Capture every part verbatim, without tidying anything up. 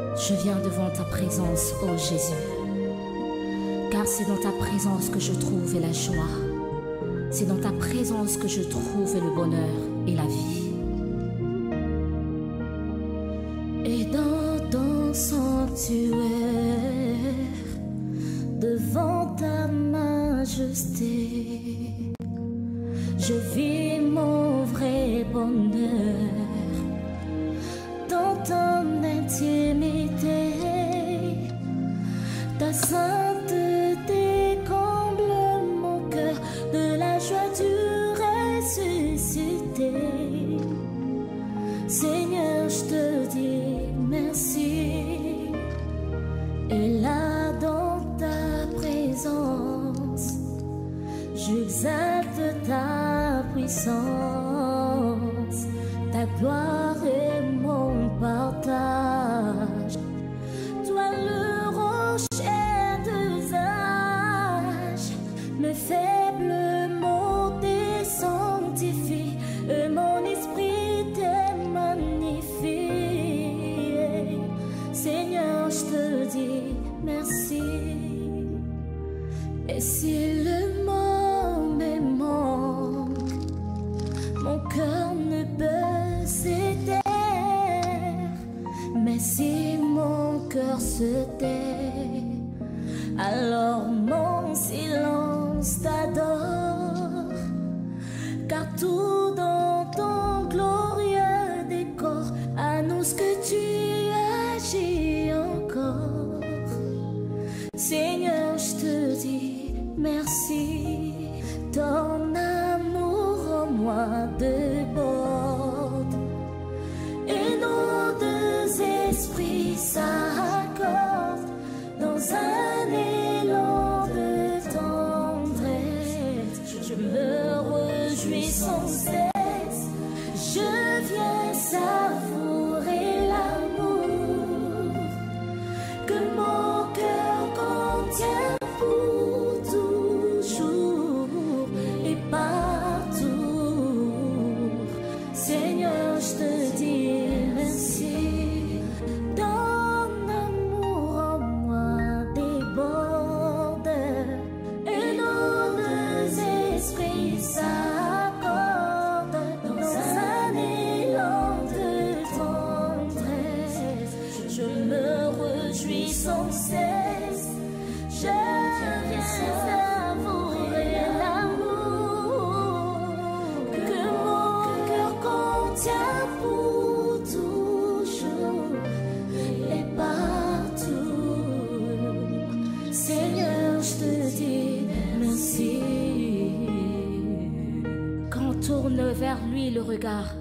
Je viens devant ta présence, ô Jésus, car c'est dans ta présence que je trouve la joie. C'est dans ta présence que je trouve le bonheur et la vie. Et dans ton sanctuaire, devant ta majesté, je vis mon vrai bonheur. Dans ton intimité, ta sainteté comble mon cœur de la joie du ressuscité. Seigneur, je te dis merci. Et là dans ta présence, j'exalte ta puissance, ta gloire est mon partage. Toi le rocher d'usage, mes faibles mots t'es sanctifie, et mon esprit t'est magnifié. Seigneur, je te dis merci. Et si le mot me manque, mon cœur ne peut s'éteindre. Mais si mon cœur se tait, alors mon silence t'adore. Car tout dans ton glorieux décor annonce que tu agis encore. Seigneur, je te dis merci. Ton amour en moi déborde, et nos deux esprits s'accordent dans un élan de tendresse. Je me réjouis sans cesse, je viens savourer l'amour que mon cœur contient pour toujours et partout. Seigneur, je te dis merci. Ton amour en moi déborde, et nos deux esprits s'accordent dans un élan de tendresse. Je me réjouis sans cesse, je viens savourer l'amour que mon cœur contient pour toujours et partout. Seigneur, je te dis merci. Quand on tourne vers lui le regard,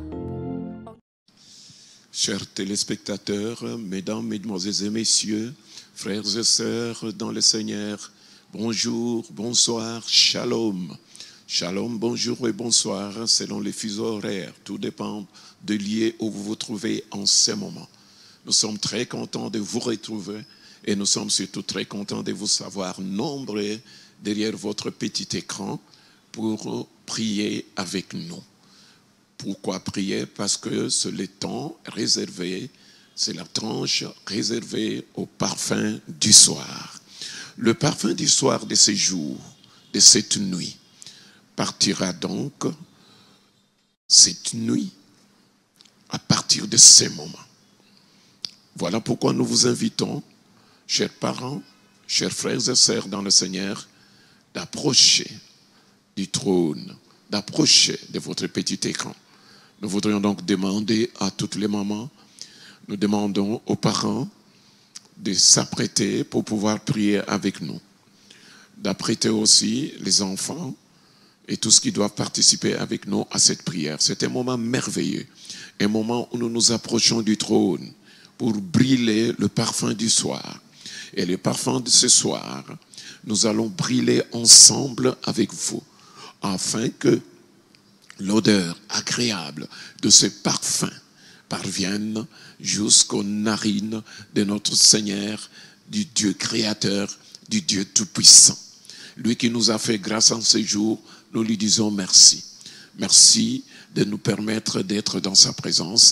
Chers téléspectateurs, mesdames, mesdemoiselles et messieurs, frères et sœurs dans le Seigneur, bonjour, bonsoir, shalom. Shalom, bonjour et bonsoir, selon les fuseaux horaires. Tout dépend de lieu où vous vous trouvez en ce moment. Nous sommes très contents de vous retrouver et nous sommes surtout très contents de vous savoir nombreux derrière votre petit écran pour prier avec nous. Pourquoi prier? Parce que c'est le temps réservé, c'est la tranche réservée au parfum du soir. Le parfum du soir de ce jour, de cette nuit, partira donc cette nuit à partir de ce moment. Voilà pourquoi nous vous invitons, chers parents, chers frères et sœurs dans le Seigneur, d'approcher du trône, d'approcher de votre petit écran. Nous voudrions donc demander à toutes les mamans, nous demandons aux parents de s'apprêter pour pouvoir prier avec nous. D'apprêter aussi les enfants et tous ceux qui doivent participer avec nous à cette prière. C'est un moment merveilleux, un moment où nous nous approchons du trône pour brûler le parfum du soir. Et le parfum de ce soir, nous allons brûler ensemble avec vous, afin que l'odeur agréable de ce parfum parvienne jusqu'aux narines de notre Seigneur, du Dieu créateur, du Dieu tout-puissant. Lui qui nous a fait grâce en ce jour, nous lui disons merci. Merci de nous permettre d'être dans sa présence.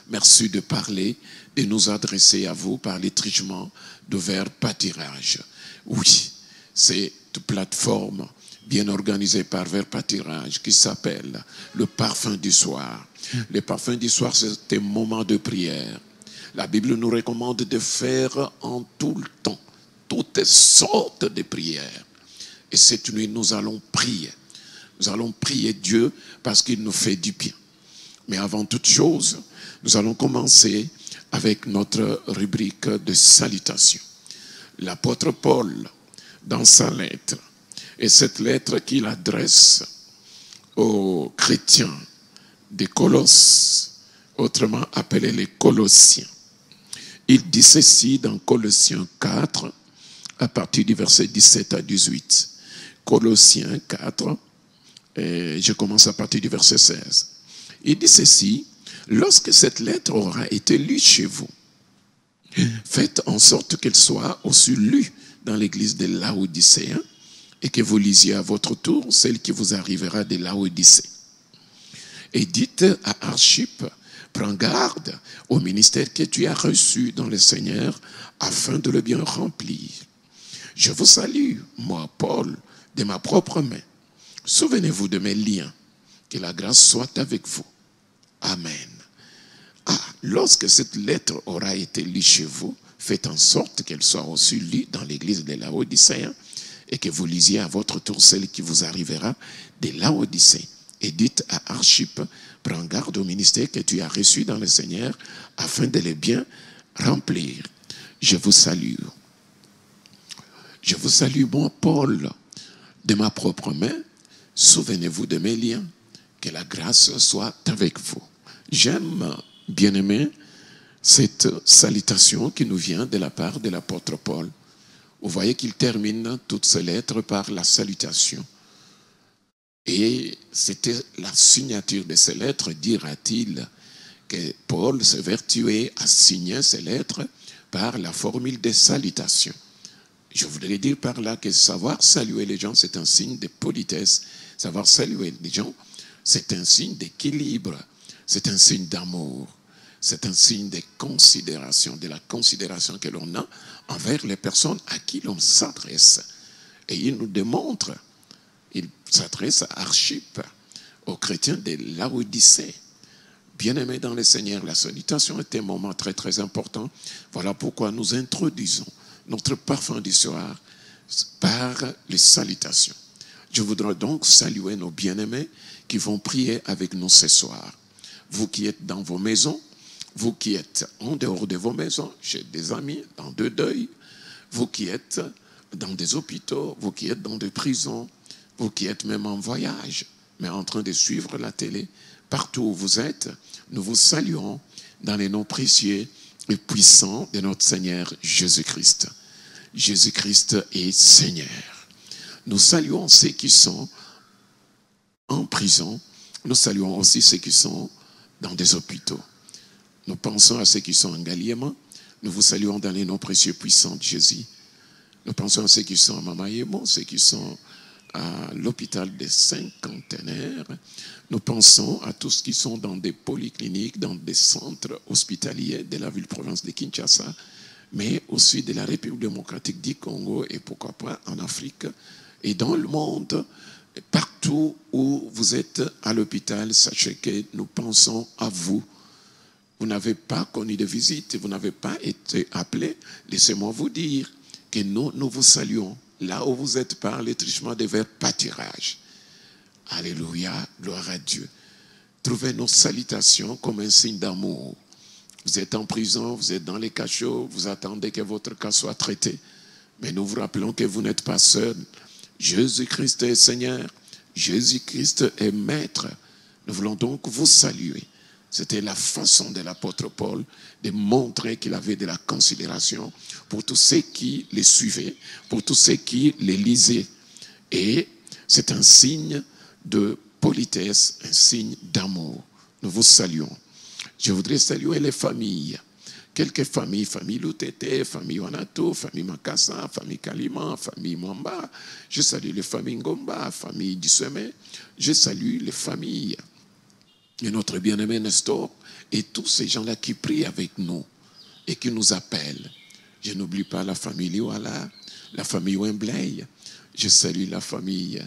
Merci de parler, de nous adresser à vous par les trichements de vers pâturage. Oui, c'est une plateforme bien organisée par vers pâturage qui s'appelle le parfum du soir. Le parfum du soir, c'est un moment de prière. La Bible nous recommande de faire en tout le temps toutes sortes de prières. Et cette nuit, nous allons prier. Nous allons prier Dieu parce qu'il nous fait du bien. Mais avant toute chose, nous allons commencer avec notre rubrique de salutation. L'apôtre Paul, dans sa lettre, et cette lettre qu'il adresse aux chrétiens des Colosses, autrement appelés les Colossiens. Il dit ceci dans Colossiens quatre, à partir du verset dix-sept à dix-huit. Colossiens quatre, et je commence à partir du verset seize. Il dit ceci: lorsque cette lettre aura été lue chez vous, faites en sorte qu'elle soit aussi lue dans l'église de Laodicée, et que vous lisiez à votre tour celle qui vous arrivera de Laodicée. Et dites à Archippe: prends garde au ministère que tu as reçu dans le Seigneur, afin de le bien remplir. Je vous salue, moi, Paul, de ma propre main. Souvenez-vous de mes liens. Que la grâce soit avec vous. Amen. Ah, lorsque cette lettre aura été lue chez vous, faites en sorte qu'elle soit aussi lue dans l'église de Laodicée, et que vous lisiez à votre tour celle qui vous arrivera de Laodicée. Et dites à Archippe: prends garde au ministère que tu as reçu dans le Seigneur, afin de le bien remplir. Je vous salue. Je vous salue, moi, Paul, de ma propre main. Souvenez-vous de mes liens. Que la grâce soit avec vous. J'aime, bien-aimé, cette salutation qui nous vient de la part de l'apôtre Paul. Vous voyez qu'il termine toutes ses lettres par la salutation. Et c'était la signature de ces lettres, dira-t-il, que Paul se vertuait à signer ces lettres par la formule de salutation. Je voudrais dire par là que savoir saluer les gens, c'est un signe de politesse. Savoir saluer les gens, c'est un signe d'équilibre, c'est un signe d'amour, c'est un signe de considération, de la considération que l'on a envers les personnes à qui l'on s'adresse. Et il nous démontre, il s'adresse à Archippe, aux chrétiens de Laodicée. Bien-aimés dans le Seigneur, la salutation est un moment très très important. Voilà pourquoi nous introduisons notre parfum du soir par les salutations. Je voudrais donc saluer nos bien-aimés qui vont prier avec nous ce soir. Vous qui êtes dans vos maisons, vous qui êtes en dehors de vos maisons, chez des amis, dans deux deuils, vous qui êtes dans des hôpitaux, vous qui êtes dans des prisons, vous qui êtes même en voyage, mais en train de suivre la télé, partout où vous êtes, nous vous saluons dans les noms précieux et puissants de notre Seigneur Jésus-Christ. Jésus-Christ est Seigneur. Nous saluons ceux qui sont en prison. Nous saluons aussi ceux qui sont dans des hôpitaux. Nous pensons à ceux qui sont en Galliema. Nous vous saluons dans les noms précieux puissants de Jésus. Nous pensons à ceux qui sont à Mamayemo, ceux qui sont à l'hôpital des cinquantenaires. Nous pensons à tous qui sont dans des polycliniques, dans des centres hospitaliers de la ville-province de Kinshasa, mais aussi de la République démocratique du Congo et pourquoi pas en Afrique et dans le monde. Partout où vous êtes à l'hôpital, sachez que nous pensons à vous. Vous n'avez pas connu de visite, vous n'avez pas été appelé. Laissez-moi vous dire que nous, nous vous saluons là où vous êtes par les trichements des vers pâturage. Alléluia, gloire à Dieu. Trouvez nos salutations comme un signe d'amour. Vous êtes en prison, vous êtes dans les cachots, vous attendez que votre cas soit traité. Mais nous vous rappelons que vous n'êtes pas seul. Jésus-Christ est Seigneur, Jésus-Christ est Maître. Nous voulons donc vous saluer. C'était la façon de l'apôtre Paul de montrer qu'il avait de la considération pour tous ceux qui les suivaient, pour tous ceux qui les lisaient. Et c'est un signe de politesse, un signe d'amour. Nous vous saluons. Je voudrais saluer les familles. Quelques familles, famille Loutete, famille Wanato, famille Makassa, famille Kalima, famille Mwamba. Je salue les familles Ngomba, famille Disseme. Je salue les familles et notre bien-aimé Nestor, et tous ces gens-là qui prient avec nous et qui nous appellent. Je n'oublie pas la famille Liwala, la famille Wembley. Je salue la famille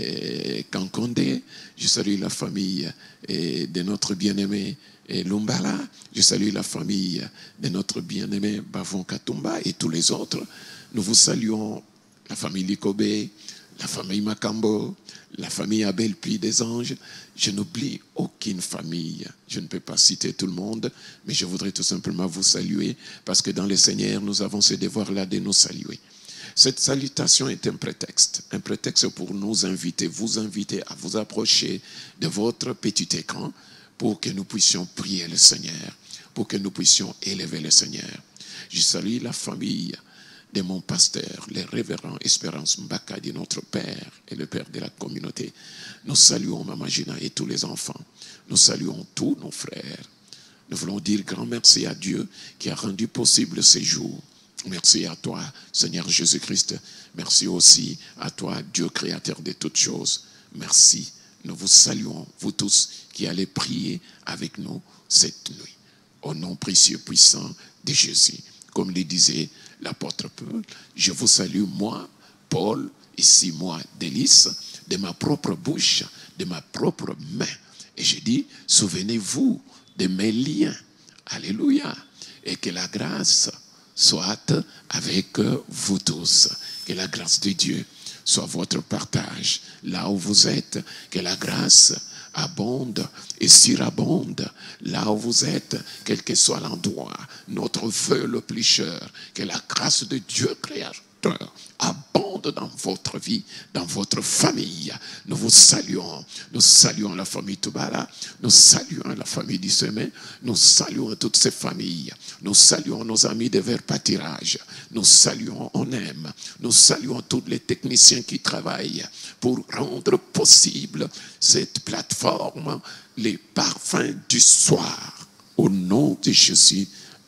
eh, Kankonde. Je salue la famille eh, de notre bien-aimé eh, Lumbala. Je salue la famille de notre bien-aimé Bavon Katumba et tous les autres. Nous vous saluons, la famille Likobe, la famille Makambo, la famille Abel Puy des Anges. Je n'oublie aucune famille. Je ne peux pas citer tout le monde, mais je voudrais tout simplement vous saluer parce que dans le Seigneur, nous avons ce devoir-là de nous saluer. Cette salutation est un prétexte, un prétexte pour nous inviter, vous inviter à vous approcher de votre petit écran pour que nous puissions prier le Seigneur, pour que nous puissions élever le Seigneur. Je salue la famille de mon pasteur, le révérend Espérance Mbakadi, notre père et le père de la communauté. Nous saluons Mama Gina et tous les enfants. Nous saluons tous nos frères. Nous voulons dire grand merci à Dieu qui a rendu possible ces jours. Merci à toi, Seigneur Jésus-Christ. Merci aussi à toi, Dieu créateur de toutes choses. Merci. Nous vous saluons, vous tous qui allez prier avec nous cette nuit. Au nom précieux, puissant de Jésus. Comme le disait l'apôtre Paul, je vous salue, moi, Paul, ici, moi, Délice, de ma propre bouche, de ma propre main. Et je dis, souvenez-vous de mes liens. Alléluia. Et que la grâce soit avec vous tous. Que la grâce de Dieu soit votre partage. Là où vous êtes, que la grâce abonde et surabonde. Là où vous êtes, quel que soit l'endroit, notre vœu le plus cher, que la grâce de Dieu créateur abonde dans votre vie, dans votre famille. Nous vous saluons. Nous saluons la famille Toubala. Nous saluons la famille du Semé. Nous saluons toutes ces familles. Nous saluons nos amis de Vers Pâtirage. Nous saluons, on aime. Nous saluons tous les techniciens qui travaillent pour rendre possible cette plateforme, les parfums du soir. Au nom de Jésus.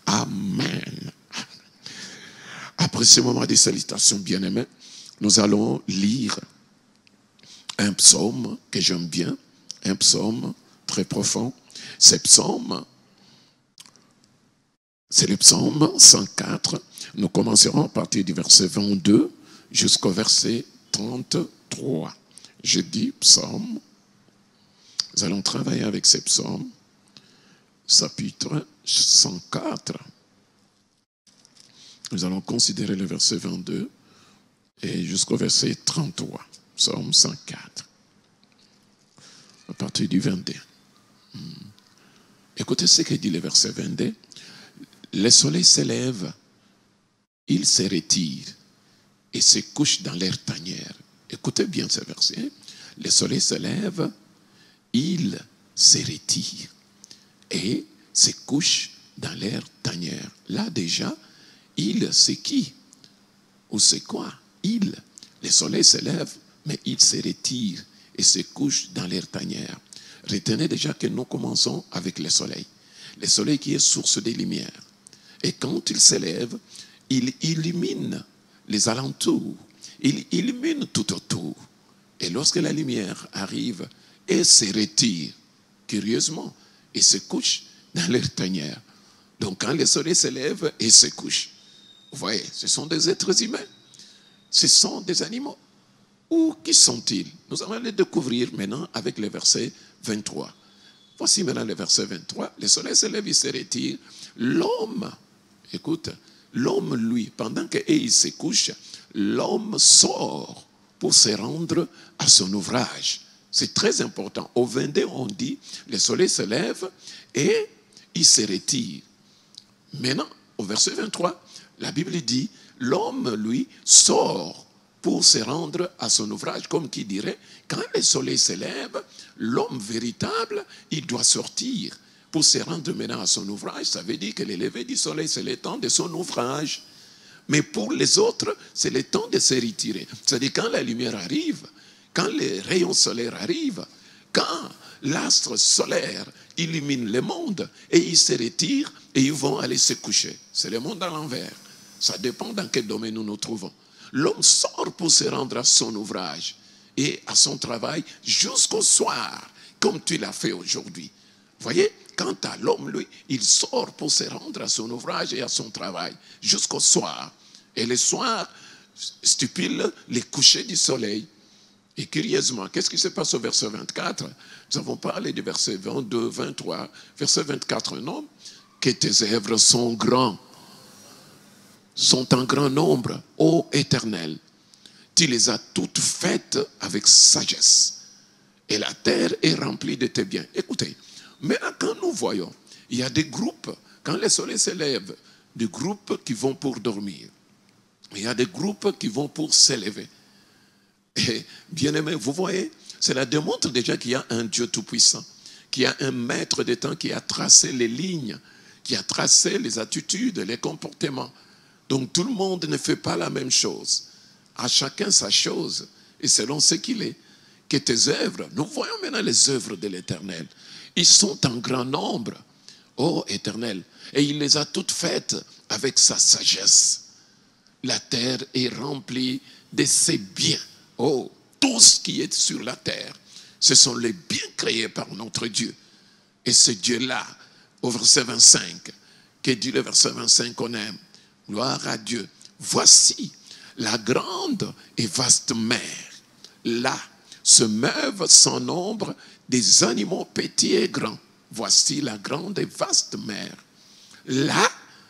Amen. Après ce moment de salutation, bien-aimés, nous allons lire un psaume que j'aime bien, un psaume très profond. Ce psaume, c'est le psaume cent quatre. Nous commencerons à partir du verset vingt-deux jusqu'au verset trente-trois. Je dis psaume. Nous allons travailler avec ce psaume, chapitre cent quatre. Nous allons considérer le verset vingt-deux et jusqu'au verset trente-trois. Psaume cent quatre. À partir du vingt-deux. Hmm. Écoutez ce que dit le verset vingt-deux. Le soleil s'élève, il se retire et se couche dans l'air tanière. Écoutez bien ce verset. Le soleil s'élève, il se retire et se couche dans l'air tanière. Là déjà, il, c'est qui? Ou c'est quoi? Il. Le soleil se lève, mais il se retire et se couche dans l'air tanière. Retenez déjà que nous commençons avec le soleil. Le soleil qui est source de lumière. Et quand il se lève, il illumine les alentours. Il illumine tout autour. Et lorsque la lumière arrive et se retire, curieusement, et se couche dans l'air tanière. Donc quand le soleil se lève et se couche, vous voyez, ce sont des êtres humains. Ce sont des animaux. Où qui sont-ils? Nous allons les découvrir maintenant avec le verset vingt-trois. Voici maintenant le verset vingt-trois. Le soleil se lève, il se retire. L'homme, écoute, l'homme, lui, pendant qu'il se couche, l'homme sort pour se rendre à son ouvrage. C'est très important. Au vingt-deux, on dit, le soleil se lève et il se retire. Maintenant, au verset vingt-trois, la Bible dit, l'homme, lui, sort pour se rendre à son ouvrage, comme qui dirait, quand le soleil se lève, l'homme véritable, il doit sortir pour se rendre maintenant à son ouvrage. Ça veut dire que le lever du soleil, c'est le temps de son ouvrage. Mais pour les autres, c'est le temps de se retirer. C'est-à-dire quand la lumière arrive, quand les rayons solaires arrivent, quand l'astre solaire illumine le monde, et ils se retirent et ils vont aller se coucher. C'est le monde à l'envers. Ça dépend dans quel domaine nous nous trouvons. L'homme sort pour se rendre à son ouvrage et à son travail jusqu'au soir, comme tu l'as fait aujourd'hui. Voyez, quant à l'homme, lui, il sort pour se rendre à son ouvrage et à son travail, jusqu'au soir. Et le soir, stipule les couchers du soleil. Et curieusement, qu'est-ce qui se passe au verset vingt-quatre? Nous avons parlé du verset vingt-deux, vingt-trois. Verset vingt-quatre, non? Que tes œuvres sont grands, sont en grand nombre, ô Éternel. Tu les as toutes faites avec sagesse. Et la terre est remplie de tes biens. Écoutez, maintenant quand nous voyons, il y a des groupes, quand le soleil s'élève, des groupes qui vont pour dormir. Il y a des groupes qui vont pour s'élever. Et bien aimé, vous voyez, cela démontre déjà qu'il y a un Dieu tout-puissant, qu'il y a un maître des temps qui a tracé les lignes, qui a tracé les attitudes, les comportements. Donc tout le monde ne fait pas la même chose. À chacun sa chose, et selon ce qu'il est. Que tes œuvres, nous voyons maintenant les œuvres de l'Éternel. Ils sont en grand nombre, ô Éternel, et il les a toutes faites avec sa sagesse. La terre est remplie de ses biens. Oh, tout ce qui est sur la terre, ce sont les biens créés par notre Dieu. Et ce Dieu-là, au verset vingt-cinq, que dit le verset vingt-cinq qu'on aime, gloire à Dieu. Voici la grande et vaste mer. Là se meuvent sans nombre des animaux petits et grands. Voici la grande et vaste mer. Là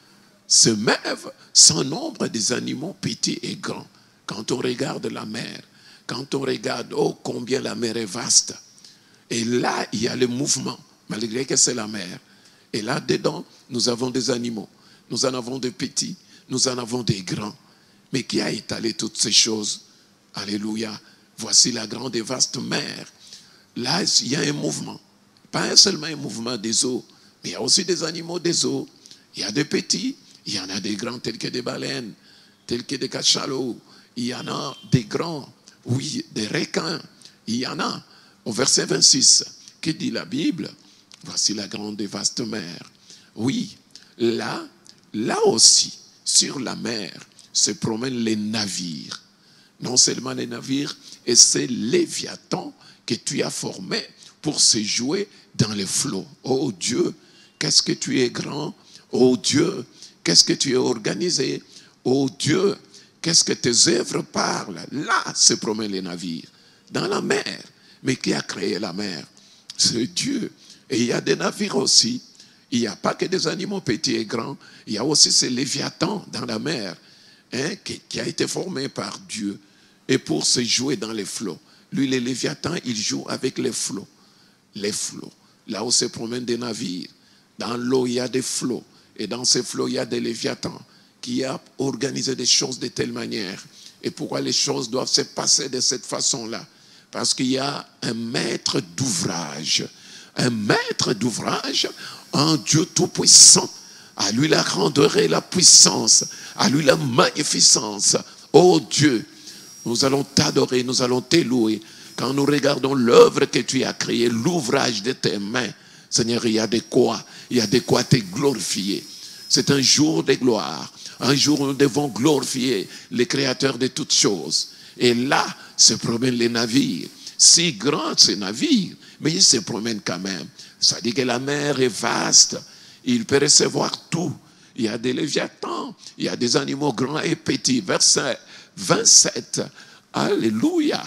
se meuvent sans nombre des animaux petits et grands. Quand on regarde la mer, quand on regarde, oh combien la mer est vaste. Et là, il y a le mouvement, malgré que c'est la mer. Et là-dedans, nous avons des animaux. Nous en avons des petits, nous en avons des grands. Mais qui a étalé toutes ces choses? Alléluia. Voici la grande et vaste mer. Là, il y a un mouvement. Pas seulement un mouvement des eaux, mais il y a aussi des animaux des eaux. Il y a des petits, il y en a des grands tels que des baleines, tels que des cachalots. Il y en a des grands, oui, des requins. Il y en a. Au verset vingt-six, que dit la Bible? Voici la grande et vaste mer. Oui, là, là aussi, sur la mer, se promènent les navires. Non seulement les navires, et c'est Léviathan que tu as formé pour se jouer dans les flots. Oh Dieu, qu'est-ce que tu es grand. Oh Dieu, qu'est-ce que tu es organisé. Oh Dieu, qu'est-ce que tes œuvres parlent. Là se promènent les navires, dans la mer. Mais qui a créé la mer? C'est Dieu. Et il y a des navires aussi. Il n'y a pas que des animaux petits et grands. Il y a aussi ces Léviathans dans la mer, hein, qui, qui a été formé par Dieu. Et pour se jouer dans les flots. Lui, les Léviathans, il joue avec les flots. Les flots. Là où se promènent des navires. Dans l'eau, il y a des flots. Et dans ces flots, il y a des Léviathans qui a organisé des choses de telle manière. Et pourquoi les choses doivent se passer de cette façon-là? Parce qu'il y a un maître d'ouvrage. Un maître d'ouvrage, un Dieu tout-puissant. À lui la grandeur et la puissance. À lui la magnificence. Oh Dieu, nous allons t'adorer, nous allons te louer. Quand nous regardons l'œuvre que tu as créée, l'ouvrage de tes mains, Seigneur, il y a de quoi, il y a de quoi te glorifier. C'est un jour de gloire. Un jour où nous devons glorifier le Créateur de toutes choses. Et là, se promènent les navires. Si grands ces navires, mais ils se promènent quand même. Ça dit que la mer est vaste. Il peut recevoir tout. Il y a des léviathans, il y a des animaux grands et petits. Verset vingt-sept. Alléluia.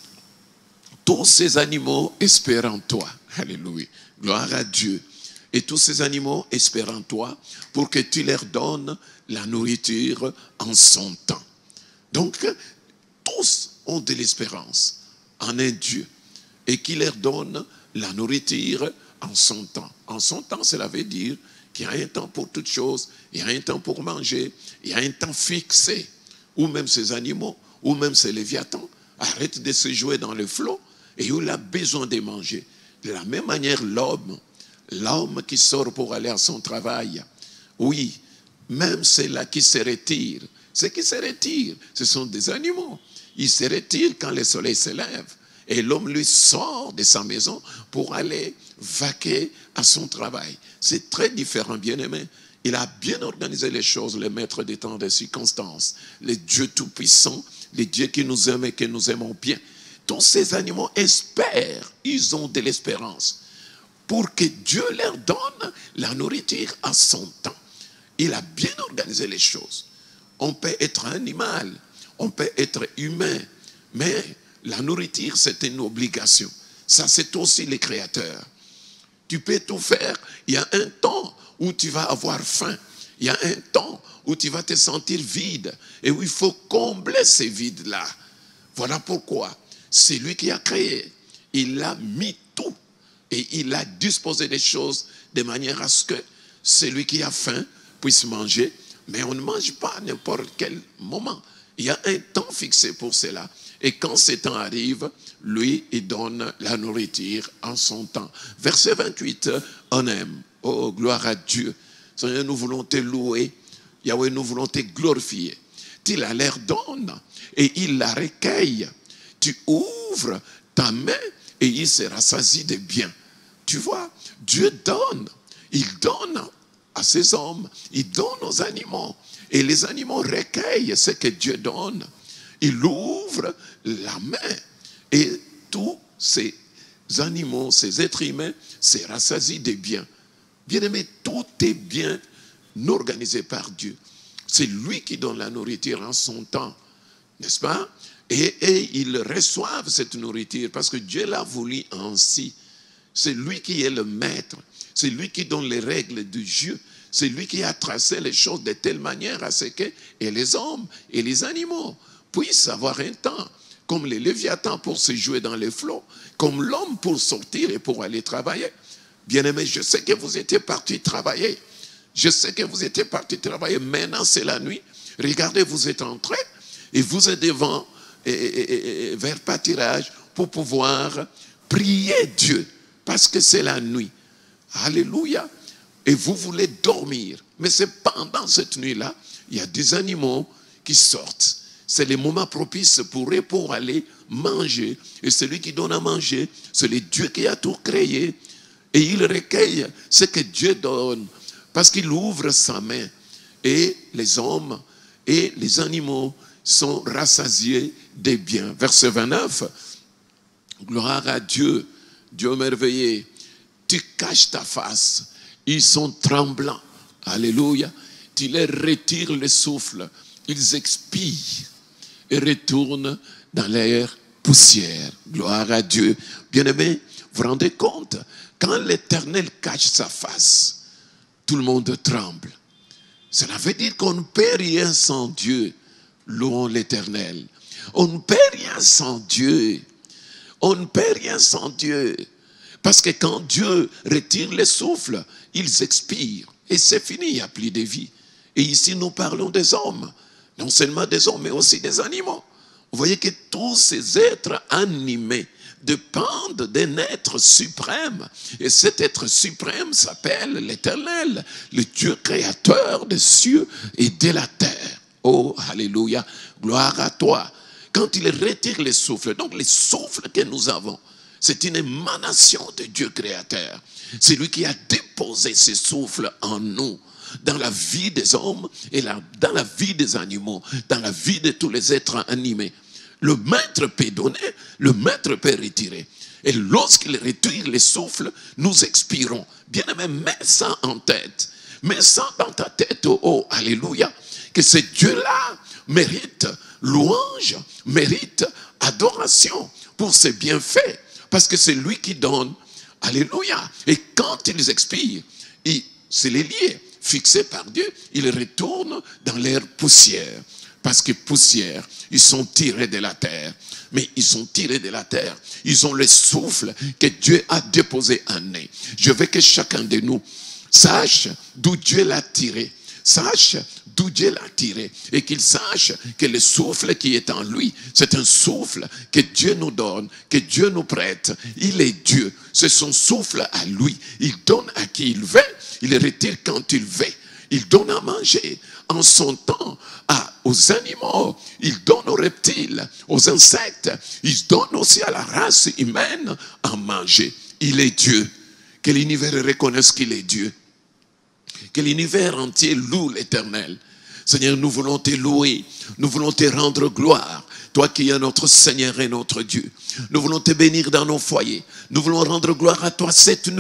Tous ces animaux espèrent en toi. Alléluia. Gloire à Dieu. Et tous ces animaux espèrent en toi pour que tu leur donnes la nourriture en son temps. Donc, tous ont de l'espérance en un Dieu et qui leur donne la nourriture en son temps. En son temps, cela veut dire qu'il y a un temps pour toutes choses, il y a un temps pour manger, il y a un temps fixé où même ces animaux, ou même ces léviathans arrêtent de se jouer dans le flot et où il a besoin de manger. De la même manière, l'homme, l'homme qui sort pour aller à son travail, oui, même ceux-là qui se retirent, ceux qui se retirent, ce sont des animaux. Ils se retirent quand le soleil se lève. Et l'homme, lui, sort de sa maison pour aller vaquer à son travail. C'est très différent, bien-aimé. Il a bien organisé les choses, le maître des temps des circonstances, le Dieu tout-puissant, le Dieu qui nous aime et que nous aimons bien. Tous ces animaux espèrent, ils ont de l'espérance. pour que Dieu leur donne la nourriture à son temps. Il a bien organisé les choses. On peut être animal, on peut être humain, mais la nourriture, c'est une obligation. Ça, c'est aussi le Créateur. Tu peux tout faire. Il y a un temps où tu vas avoir faim. Il y a un temps où tu vas te sentir vide et où il faut combler ces vides-là. Voilà pourquoi c'est lui qui a créé. Il a mis tout et il a disposé des choses de manière à ce que celui qui a faim puisse manger. Mais on ne mange pas à n'importe quel moment. Il y a un temps fixé pour cela. Et quand ce temps arrive, lui, il donne la nourriture en son temps. Verset vingt-huit, on aime. Oh, gloire à Dieu. Seigneur, nous voulons te louer. Yahweh, nous voulons te glorifier. Tu la leur donnes et il la recueille. Tu ouvres ta main et il se rassasie de bien. Tu vois, Dieu donne. Il donne à ses hommes. Il donne aux animaux. Et les animaux recueillent ce que Dieu donne. Il ouvre la main et tous ces animaux, ces êtres humains se rassasient de bien. Bien-aimé, tout est bien organisé par Dieu. C'est lui qui donne la nourriture en son temps, n'est-ce pas? Et, et ils reçoivent cette nourriture parce que Dieu l'a voulu ainsi. C'est lui qui est le maître. C'est lui qui donne les règles du jeu. C'est lui qui a tracé les choses de telle manière à ce que et les hommes et les animaux puissent avoir un temps, comme les léviathans pour se jouer dans les flots, comme l'homme pour sortir et pour aller travailler. Bien-aimés, je sais que vous étiez partis travailler. Je sais que vous étiez partis travailler. Maintenant, c'est la nuit. Regardez, vous êtes entrés et vous êtes devant et, et, et, vers pâturage pour pouvoir prier Dieu parce que c'est la nuit. Alléluia. Et vous voulez dormir. Mais c'est pendant cette nuit-là, il y a des animaux qui sortent. C'est les moments propices pour eux pour aller manger. Et celui qui donne à manger, c'est le Dieu qui a tout créé. Et il recueille ce que Dieu donne. Parce qu'il ouvre sa main. Et les hommes et les animaux sont rassasiés des biens. Verset vingt-neuf. Gloire à Dieu. Dieu merveilleux. Tu caches ta face. Ils sont tremblants. Alléluia. Tu leur retires le souffle. Ils expirent et retournent dans leur poussière. Gloire à Dieu. Bien-aimés, vous vous rendez compte? Quand l'Éternel cache sa face, tout le monde tremble. Cela veut dire qu'on ne peut rien sans Dieu. Louons l'Éternel. On ne peut rien sans Dieu. On ne peut rien sans Dieu. Parce que quand Dieu retire le souffle, ils expirent. Et c'est fini, il n'y a plus de vie. Et ici, nous parlons des hommes. Non seulement des hommes, mais aussi des animaux. Vous voyez que tous ces êtres animés dépendent d'un être suprême. Et cet être suprême s'appelle l'Éternel, le Dieu créateur des cieux et de la terre. Oh, alléluia, gloire à toi. Quand il retire le souffle, donc le souffle que nous avons, c'est une émanation de Dieu créateur. C'est lui qui a déposé ce souffle en nous, dans la vie des hommes et la, dans la vie des animaux, dans la vie de tous les êtres animés. Le maître peut donner, le maître peut retirer. Et lorsqu'il retire le souffle, nous expirons. Bien-aimé, mets ça en tête. Mets ça dans ta tête, oh, oh alléluia. Que ce Dieu-là mérite louange, mérite adoration pour ses bienfaits. Parce que c'est lui qui donne. Alléluia. Et quand ils expirent, c'est les liés fixés par Dieu, ils retournent dans leur poussière. Parce que poussière, ils sont tirés de la terre. Mais ils sont tirés de la terre. Ils ont le souffle que Dieu a déposé en eux. Je veux que chacun de nous sache d'où Dieu l'a tiré. Sache d'où Dieu l'a tiré. Et qu'il sache que le souffle qui est en lui, c'est un souffle que Dieu nous donne, que Dieu nous prête. Il est Dieu. C'est son souffle à lui. Il donne à qui il veut. Il retire quand il veut. Il donne à manger en son temps à, aux animaux. Il donne aux reptiles, aux insectes. Il donne aussi à la race humaine à manger. Il est Dieu. Que l'univers reconnaisse qu'il est Dieu. Que l'univers entier loue l'Éternel. Seigneur, nous voulons te louer. Nous voulons te rendre gloire. Toi qui es notre Seigneur et notre Dieu. Nous voulons te bénir dans nos foyers. Nous voulons rendre gloire à toi cette nuit.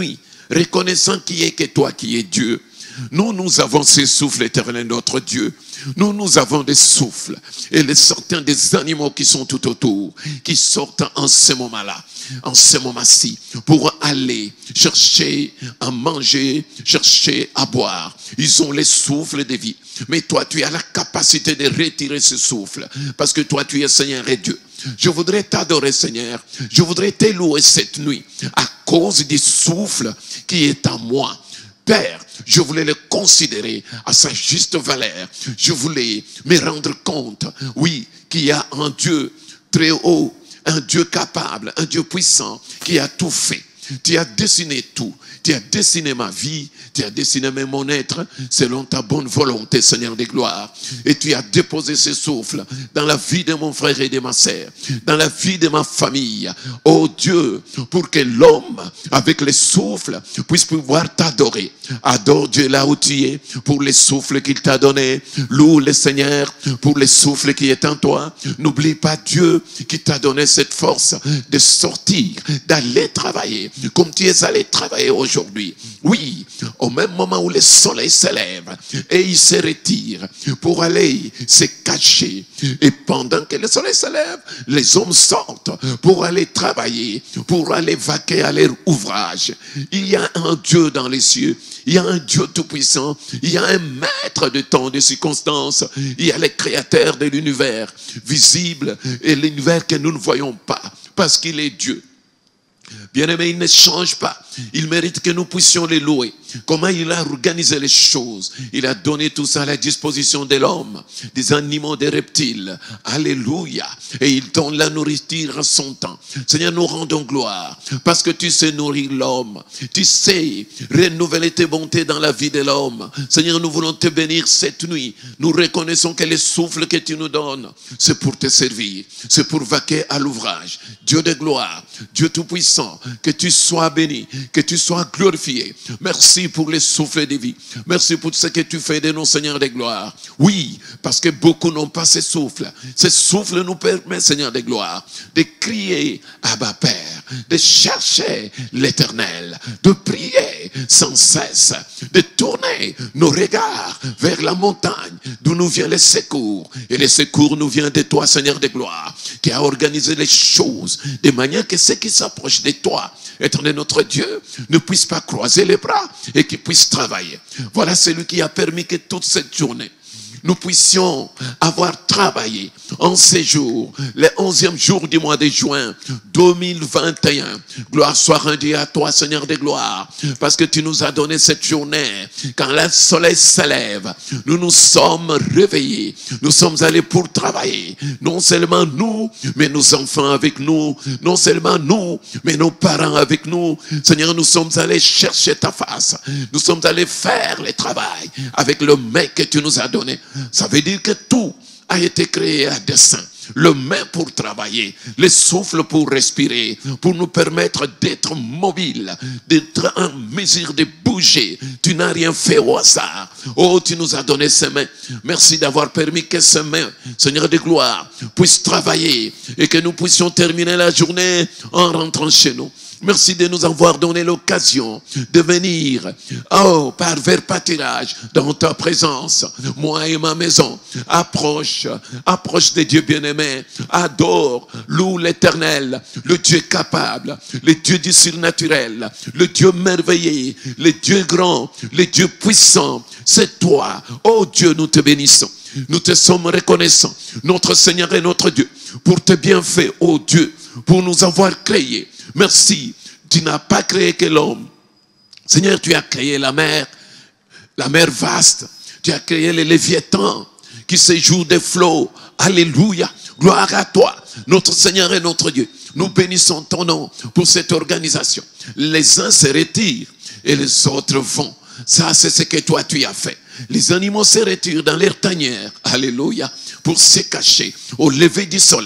reconnaissant qui est que toi qui es Dieu. Nous, nous avons ces souffles éternels, notre Dieu. Nous, nous avons des souffles. Et les certains des animaux qui sont tout autour, qui sortent en ce moment-là, en ce moment-ci, pour aller chercher à manger, chercher à boire. Ils ont les souffles de vie. Mais toi, tu as la capacité de retirer ce souffle. Parce que toi, tu es Seigneur et Dieu. Je voudrais t'adorer, Seigneur. Je voudrais te louer cette nuit à cause du souffle qui est en moi. Père, je voulais le considérer à sa juste valeur. Je voulais me rendre compte, oui, qu'il y a un Dieu très haut, un Dieu capable, un Dieu puissant qui a tout fait. Tu as dessiné tout. Tu as dessiné ma vie, tu as dessiné même mon être selon ta bonne volonté, Seigneur des gloires. Et tu as déposé ce souffle dans la vie de mon frère et de ma sœur, dans la vie de ma famille. Oh Dieu, pour que l'homme, avec le souffle, puisse pouvoir t'adorer. Adore Dieu là où tu es, pour les souffles qu'il t'a donné. Loue le Seigneur pour les souffles qui est en toi. N'oublie pas Dieu qui t'a donné cette force de sortir, d'aller travailler, comme tu es allé travailler aujourd'hui. Aujourd'hui, oui, au même moment où le soleil se lève et il se retire pour aller se cacher. Et pendant que le soleil se lève, les hommes sortent pour aller travailler, pour aller vaquer à leur ouvrage. Il y a un Dieu dans les cieux, il y a un Dieu tout-puissant, il y a un maître de temps, de circonstances, il y a le créateur de l'univers visible et l'univers que nous ne voyons pas parce qu'il est Dieu. Bien-aimé, il ne change pas. Il mérite que nous puissions les louer. Comment il a organisé les choses. Il a donné tout ça à la disposition de l'homme, des animaux, des reptiles. Alléluia. Et il donne la nourriture à son temps. Seigneur, nous rendons gloire parce que tu sais nourrir l'homme. Tu sais renouveler tes bontés dans la vie de l'homme. Seigneur, nous voulons te bénir cette nuit. Nous reconnaissons que le souffle que tu nous donnes, c'est pour te servir. C'est pour vaquer à l'ouvrage. Dieu de gloire, Dieu tout-puissant, que tu sois béni, que tu sois glorifié. Merci pour les souffles de vie. Merci pour ce que tu fais de nos Seigneurs de gloire. Oui, parce que beaucoup n'ont pas ce souffle. Ce souffle nous permet, Seigneur de gloire, de crier Abba Père, de chercher l'Éternel, de prier sans cesse, de tourner nos regards vers la montagne d'où nous vient le secours. Et le secours nous vient de toi, Seigneur de gloire, qui a organisé les choses de manière que ceux qui s'approchent de toi, Éternel notre Dieu, ne puissent pas croiser les bras et qu'ils puissent travailler. Voilà celui qui a permis que toute cette journée, nous puissions avoir travaillé en ces jours, le onzième jour du mois de juin deux mille vingt et un. Gloire soit rendue à toi, Seigneur de gloire, parce que tu nous as donné cette journée. Quand le soleil se lève, nous nous sommes réveillés. Nous sommes allés pour travailler. Non seulement nous, mais nos enfants avec nous. Non seulement nous, mais nos parents avec nous. Seigneur, nous sommes allés chercher ta face. Nous sommes allés faire le travail avec le mec que tu nous as donné. Ça veut dire que tout a été créé à dessein. Le main pour travailler, le souffle pour respirer, pour nous permettre d'être mobiles, d'être en mesure de bouger. Tu n'as rien fait au hasard. Oh, tu nous as donné ces mains. Merci d'avoir permis que ces mains, Seigneur de gloire, puissent travailler et que nous puissions terminer la journée en rentrant chez nous. Merci de nous avoir donné l'occasion de venir, oh, par vers pâturage, dans ta présence. Moi et ma maison, approche, approche des dieux bien-aimés, adore, loue l'Éternel, le Dieu capable, le Dieu du surnaturel, le Dieu merveilleux, le Dieu grand, le Dieu puissant. C'est toi, oh Dieu, nous te bénissons. Nous te sommes reconnaissants, notre Seigneur et notre Dieu, pour tes bienfaits, oh Dieu, pour nous avoir créés. Merci, tu n'as pas créé que l'homme. Seigneur, tu as créé la mer, la mer vaste. Tu as créé les léviathans qui séjournent des flots. Alléluia, gloire à toi, notre Seigneur et notre Dieu. Nous bénissons ton nom pour cette organisation. Les uns se retirent et les autres vont. Ça, c'est ce que toi, tu as fait. Les animaux se retirent dans leur tanière. Alléluia, pour se cacher au lever du soleil.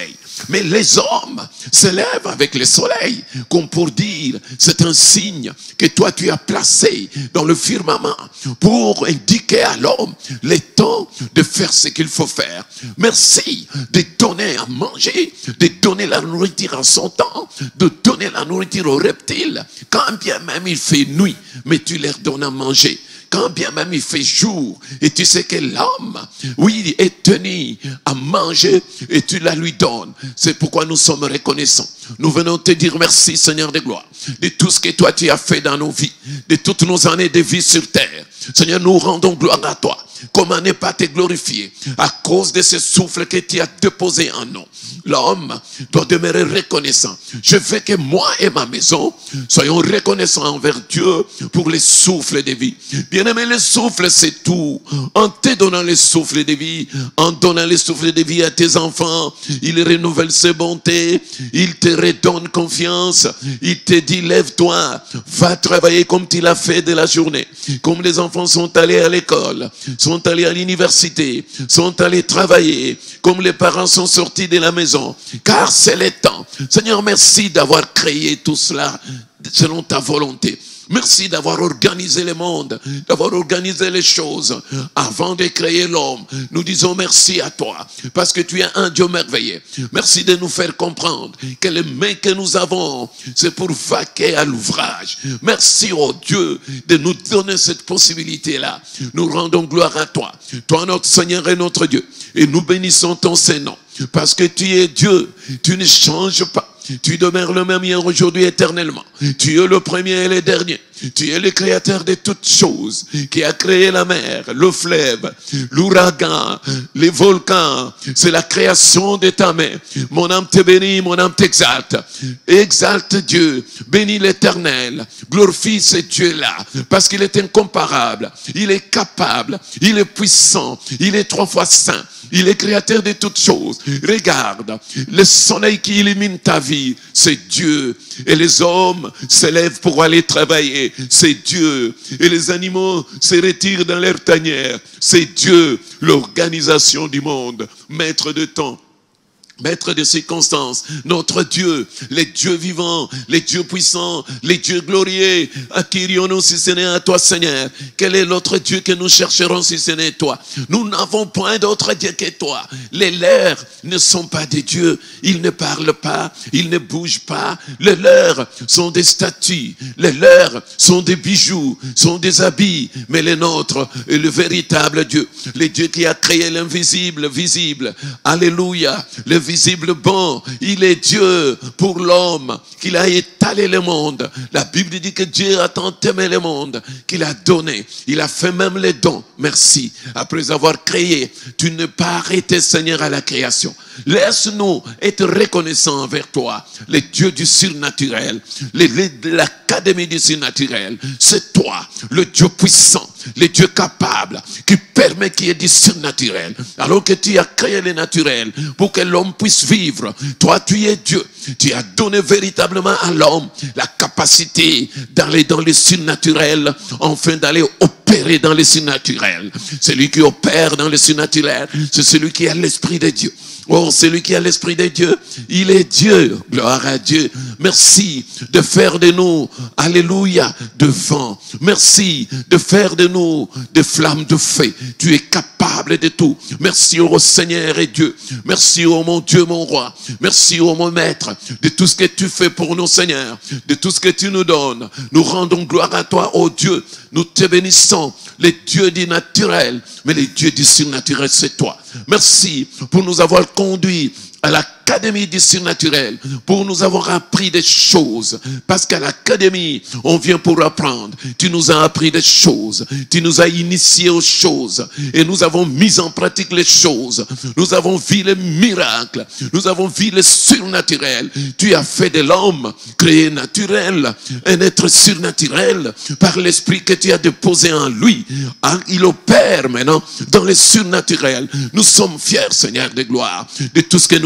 Mais les hommes se lèvent avec le soleil, comme pour dire, c'est un signe que toi tu as placé dans le firmament pour indiquer à l'homme les temps de faire ce qu'il faut faire. Merci de donner à manger, de donner la nourriture en son temps, de donner la nourriture aux reptiles, quand bien même il fait nuit, mais tu leur donnes à manger. Quand bien même il fait jour, et tu sais que l'homme, oui, est tenu à manger, et tu la lui donnes. C'est pourquoi nous sommes reconnaissants. Nous venons te dire merci, Seigneur de gloire, de tout ce que toi tu as fait dans nos vies, de toutes nos années de vie sur terre. Seigneur, nous rendons gloire à toi. Comment ne pas te glorifier à cause de ce souffle que tu as déposé en nous? L'homme doit demeurer reconnaissant. Je veux que moi et ma maison soyons reconnaissants envers Dieu pour les souffles de vie. Bien-aimé, le souffle c'est tout. En te donnant le souffle de vie, en donnant le souffle de vie à tes enfants, il renouvelle ses bontés, il te redonne confiance, il te dit lève-toi, va travailler comme tu l'as fait de la journée. Comme les enfants sont allés à l'école, sont allés à l'université, sont allés travailler, comme les parents sont sortis de la maison, car c'est le temps. Seigneur, merci d'avoir créé tout cela selon ta volonté. Merci d'avoir organisé le monde, d'avoir organisé les choses avant de créer l'homme. Nous disons merci à toi, parce que tu es un Dieu merveilleux. Merci de nous faire comprendre que les mains que nous avons, c'est pour vaquer à l'ouvrage. Merci, oh Dieu, de nous donner cette possibilité-là. Nous rendons gloire à toi, toi notre Seigneur et notre Dieu. Et nous bénissons ton Saint-Nom, parce que tu es Dieu, tu ne changes pas. Tu demeures le même hier, aujourd'hui, éternellement. Tu es le premier et le dernier. Tu es le créateur de toutes choses, qui a créé la mer, le fleuve, l'ouragan, les volcans. C'est la création de ta main. Mon âme te bénit, mon âme t'exalte. Exalte Dieu, bénis l'Éternel, glorifie ce Dieu-là, parce qu'il est incomparable, il est capable, il est puissant, il est trois fois saint. Il est créateur de toutes choses. Regarde, le soleil qui illumine ta vie, c'est Dieu. Et les hommes se lèvent pour aller travailler, c'est Dieu. Et les animaux se retirent dans leur tanière, c'est Dieu. L'organisation du monde, maître de temps, maître de circonstances, notre Dieu, les dieux vivants, les dieux puissants, les dieux glorieux, à qui irions-nous si ce n'est à toi, Seigneur? Quel est l'autre Dieu que nous chercherons si ce n'est toi? Nous n'avons point d'autre Dieu que toi. Les leurs ne sont pas des dieux, ils ne parlent pas, ils ne bougent pas. Les leurs sont des statues, les leurs sont des bijoux, sont des habits, mais les nôtres est le véritable Dieu, le Dieu qui a créé l'invisible, visible. Alléluia. Le visible bon, il est Dieu pour l'homme, qu'il a étalé le monde. La Bible dit que Dieu a tant aimé le monde qu'il a donné, il a fait même les dons. Merci. Après avoir créé, tu n'es pas arrêté, Seigneur, à la création. Laisse-nous être reconnaissants envers toi, le Dieu du surnaturel, l'académie du surnaturel. C'est toi, le Dieu puissant, le Dieu capable, qui permet qu'il y ait du surnaturel. Alors que tu as créé le naturel pour que l'homme puisse vivre. Toi, tu es Dieu. Tu as donné véritablement à l'homme la capacité d'aller dans le surnaturel, enfin d'aller opérer dans le surnaturel. Celui qui opère dans le surnaturel, c'est celui qui a l'esprit de Dieu. Or, celui qui a l'esprit de Dieu, il est Dieu. Gloire à Dieu. Merci de faire de nous, alléluia, de vent. Merci de faire de nous des flammes de feu. Tu es capable de tout. Merci au Seigneur et Dieu. Merci au mon Dieu, mon roi. Merci au mon maître de tout ce que tu fais pour nous, Seigneur. De tout ce que tu nous donnes. Nous rendons gloire à toi, ô Dieu. Nous te bénissons. Les dieux du naturel, mais les dieux du surnaturel, c'est toi. Merci pour nous avoir conduits à l'académie du surnaturel, pour nous avoir appris des choses, parce qu'à l'académie on vient pour apprendre. Tu nous as appris des choses, tu nous as initiés aux choses, et nous avons mis en pratique les choses. Nous avons vu les miracles, nous avons vu le surnaturel. Tu as fait de l'homme créé naturel, un être surnaturel par l'esprit que tu as déposé en lui. Il opère maintenant dans le surnaturel. Nous sommes fiers, Seigneur de gloire, de tout ce que nous avons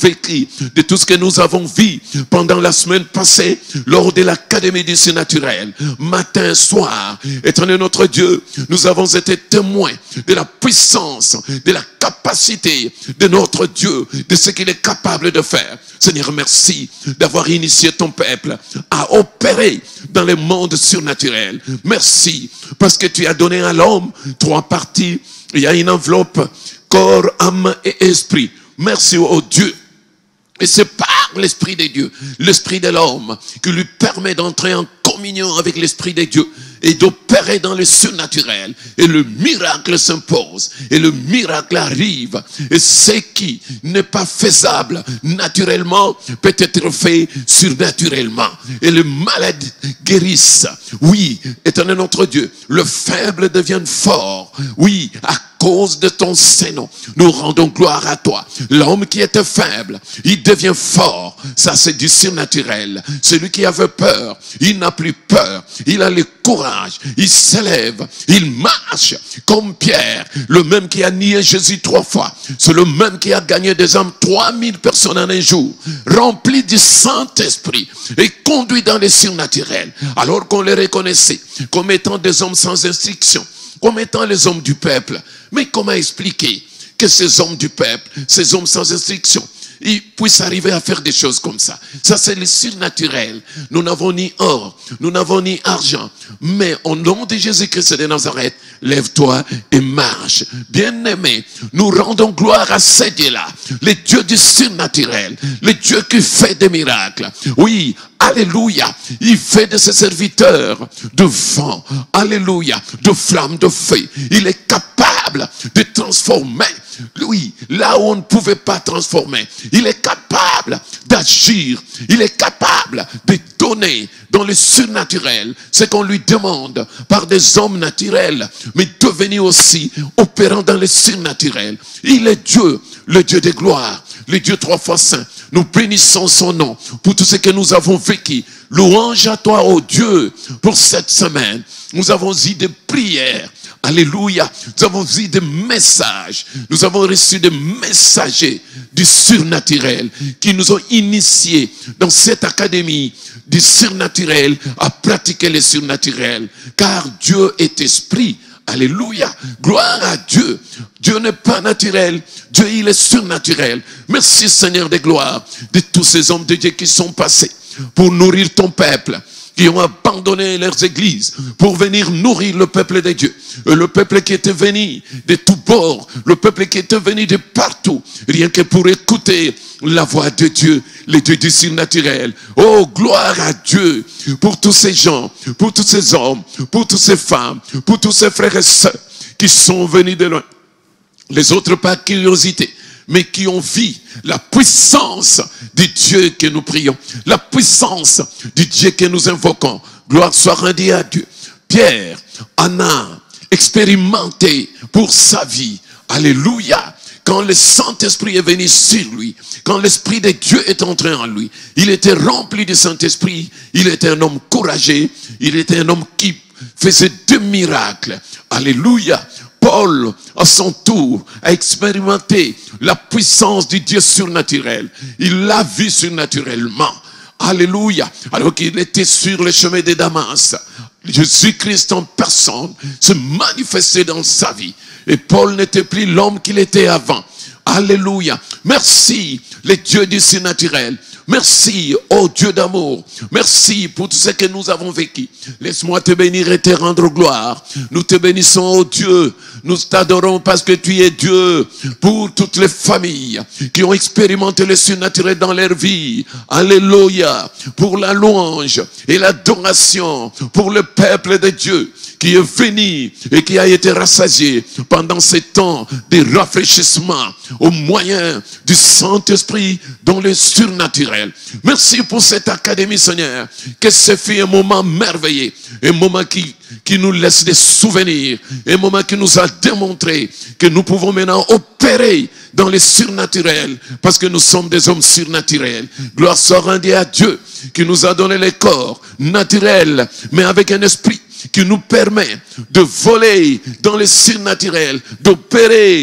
vécu, de tout ce que nous avons vu pendant la semaine passée lors de l'Académie du surnaturel. Matin, soir, éternel notre Dieu, nous avons été témoins de la puissance, de la capacité de notre Dieu, de ce qu'il est capable de faire. Seigneur, merci d'avoir initié ton peuple à opérer dans le monde surnaturel. Merci parce que tu as donné à l'homme trois parties. Il y a une enveloppe, corps, âme et esprit. Merci au Dieu. Et c'est par l'Esprit de Dieu, l'Esprit de l'homme, qui lui permet d'entrer en communion avec l'Esprit de Dieu et d'opérer dans le surnaturel. Et le miracle s'impose. Et le miracle arrive. Et ce qui n'est pas faisable naturellement peut être fait surnaturellement. Et les malades guérissent. Oui, éternel notre Dieu, le faible devient fort. Oui, à cause de ton Saint-Nom, nous rendons gloire à toi. L'homme qui était faible, il devient fort. Ça, c'est du surnaturel. Celui qui avait peur, il n'a plus peur. Il a le courage. Il s'élève. Il marche comme Pierre. Le même qui a nié Jésus trois fois. C'est le même qui a gagné des hommes, trois mille personnes en un jour. Rempli du Saint-Esprit et conduit dans les surnaturels. Alors qu'on les reconnaissait comme étant des hommes sans instruction, comme étant les hommes du peuple. Mais comment expliquer que ces hommes du peuple, ces hommes sans instruction, ils puissent arriver à faire des choses comme ça? Ça, c'est le surnaturel. Nous n'avons ni or, nous n'avons ni argent. Mais au nom de Jésus-Christ de Nazareth, lève-toi et marche. Bien-aimé, nous rendons gloire à ce Dieu-là, le Dieu du surnaturel, le Dieu qui fait des miracles. Oui, alléluia, il fait de ses serviteurs de vent, alléluia, de flammes, de feu. Il est capable de transformer, oui, là où on ne pouvait pas transformer. Il est capable d'agir, il est capable de donner dans le surnaturel ce qu'on lui demande par des hommes naturels, mais devenir aussi opérant dans le surnaturel. Il est Dieu, le Dieu de gloire, le Dieu trois fois saint. Nous bénissons son nom pour tout ce que nous avons vécu. Louange à toi, ô Dieu, pour cette semaine. Nous avons eu des prières. Alléluia. Nous avons eu des messages. Nous avons reçu des messagers du surnaturel qui nous ont initiés dans cette académie du surnaturel à pratiquer le surnaturel. Car Dieu est esprit. Alléluia. Gloire à Dieu. Dieu n'est pas naturel. Dieu, il est surnaturel. Merci Seigneur de gloire de tous ces hommes de Dieu qui sont passés pour nourrir ton peuple, qui ont abandonné leurs églises pour venir nourrir le peuple de Dieu. Et le peuple qui était venu de tous bords, le peuple qui était venu de partout, rien que pour écouter la voix de Dieu, le Dieu du surnaturel. Oh, gloire à Dieu pour tous ces gens, pour tous ces hommes, pour toutes ces femmes, pour tous ces frères et sœurs qui sont venus de loin. Les autres par curiosité, mais qui ont vu la puissance du Dieu que nous prions, la puissance du Dieu que nous invoquons. Gloire soit rendue à Dieu. Pierre en a expérimenté pour sa vie. Alléluia. Quand le Saint-Esprit est venu sur lui, quand l'Esprit de Dieu est entré en lui, il était rempli du Saint-Esprit, il était un homme courageux, il était un homme qui faisait des miracles. Alléluia. Paul, à son tour, a expérimenté la puissance du Dieu surnaturel. Il l'a vu surnaturellement. Alléluia. Alors qu'il était sur le chemin de Damas, Jésus-Christ en personne se manifestait dans sa vie. Et Paul n'était plus l'homme qu'il était avant. Alléluia. Merci, le Dieu du surnaturel. Merci, ô Dieu d'amour. Merci pour tout ce que nous avons vécu. Laisse-moi te bénir et te rendre gloire. Nous te bénissons, ô Dieu. Nous t'adorons parce que tu es Dieu pour toutes les familles qui ont expérimenté le surnaturel dans leur vie. Alléluia. Pour la louange et l'adoration pour le peuple de Dieu qui est venu et qui a été rassasié pendant ces temps de rafraîchissement au moyen du Saint-Esprit dans le surnaturel. Merci pour cette académie, Seigneur, que ce fut un moment merveilleux, un moment qui, qui nous laisse des souvenirs, un moment qui nous a démontré que nous pouvons maintenant opérer dans le surnaturel parce que nous sommes des hommes surnaturels. Gloire soit rendue à Dieu qui nous a donné les corps naturels, mais avec un esprit qui nous permet de voler dans le surnaturel, d'opérer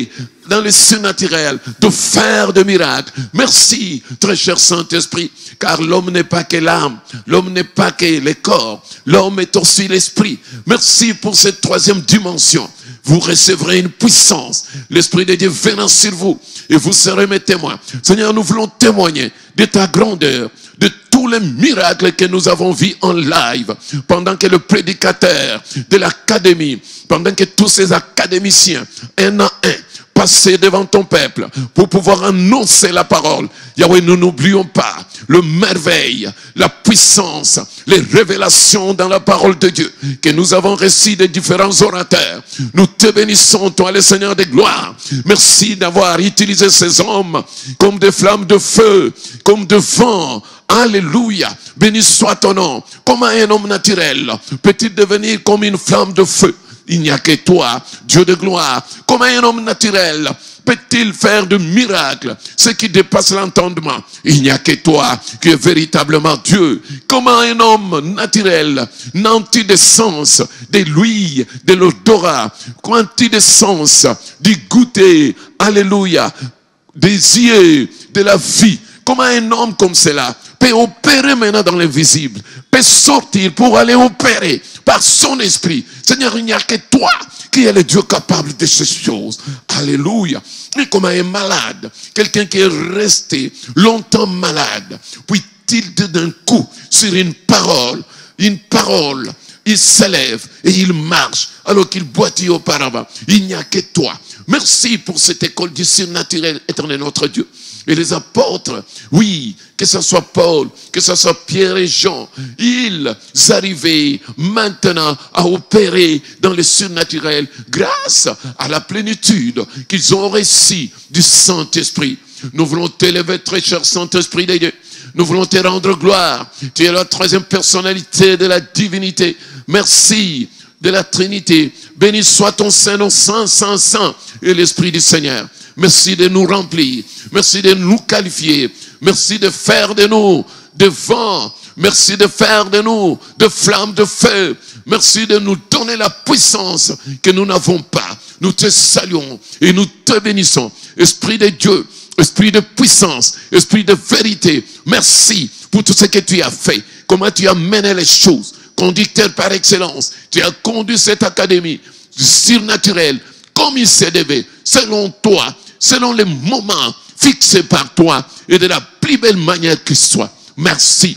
dans le surnaturel, de faire des miracles. Merci, très cher Saint-Esprit, car l'homme n'est pas que l'âme, l'homme n'est pas que le corps, l'homme est aussi l'esprit. Merci pour cette troisième dimension. Vous recevrez une puissance, l'Esprit de Dieu venant sur vous, et vous serez mes témoins. Seigneur, nous voulons témoigner de ta grandeur, de tous les miracles que nous avons vus en live, pendant que le prédicateur de l'académie, pendant que tous ces académiciens, un à un, passer devant ton peuple pour pouvoir annoncer la parole. Yahweh, nous n'oublions pas le merveille, la puissance, les révélations dans la parole de Dieu que nous avons reçues des différents orateurs. Nous te bénissons, toi le Seigneur des gloires. Merci d'avoir utilisé ces hommes comme des flammes de feu, comme de vent. Alléluia, béni soit ton nom. Comment un homme naturel peut-il devenir comme une flamme de feu? Il n'y a que toi, Dieu de gloire. Comment un homme naturel peut-il faire de miracles, ce qui dépasse l'entendement? Il n'y a que toi qui es véritablement Dieu. Comment un homme naturel n'a-t-il de sens de l'huile, de l'odorat, qu'a-t-il de sens du goûter, alléluia, des yeux, de la vie? Comment un homme comme cela peut opérer maintenant dans l'invisible, peut sortir pour aller opérer par son esprit? Seigneur, il n'y a que toi qui es le Dieu capable de ces choses. Alléluia. Et comme un malade, quelqu'un qui est resté longtemps malade, puis-il d'un coup sur une parole, une parole, il s'élève et il marche alors qu'il boitait auparavant. Il n'y a que toi. Merci pour cette école du surnaturel, éternel notre Dieu. Et les apôtres, oui, que ce soit Paul, que ce soit Pierre et Jean, ils arrivaient maintenant à opérer dans le surnaturel grâce à la plénitude qu'ils ont reçue du Saint-Esprit. Nous voulons t'élever, très cher Saint-Esprit de Dieu. Nous voulons te rendre gloire. Tu es la troisième personnalité de la divinité. Merci de la Trinité. Béni soit ton Saint-Nom, Saint, Saint, Saint, et l'Esprit du Seigneur. Merci de nous remplir. Merci de nous qualifier. Merci de faire de nous de vent. Merci de faire de nous de flammes de feu. Merci de nous donner la puissance que nous n'avons pas. Nous te saluons et nous te bénissons. Esprit de Dieu, esprit de puissance, esprit de vérité. Merci pour tout ce que tu as fait. Comment tu as mené les choses. Conducteur par excellence. Tu as conduit cette académie surnaturelle comme il se devait, selon toi, selon les moments fixés par toi et de la plus belle manière qu'il soit. Merci.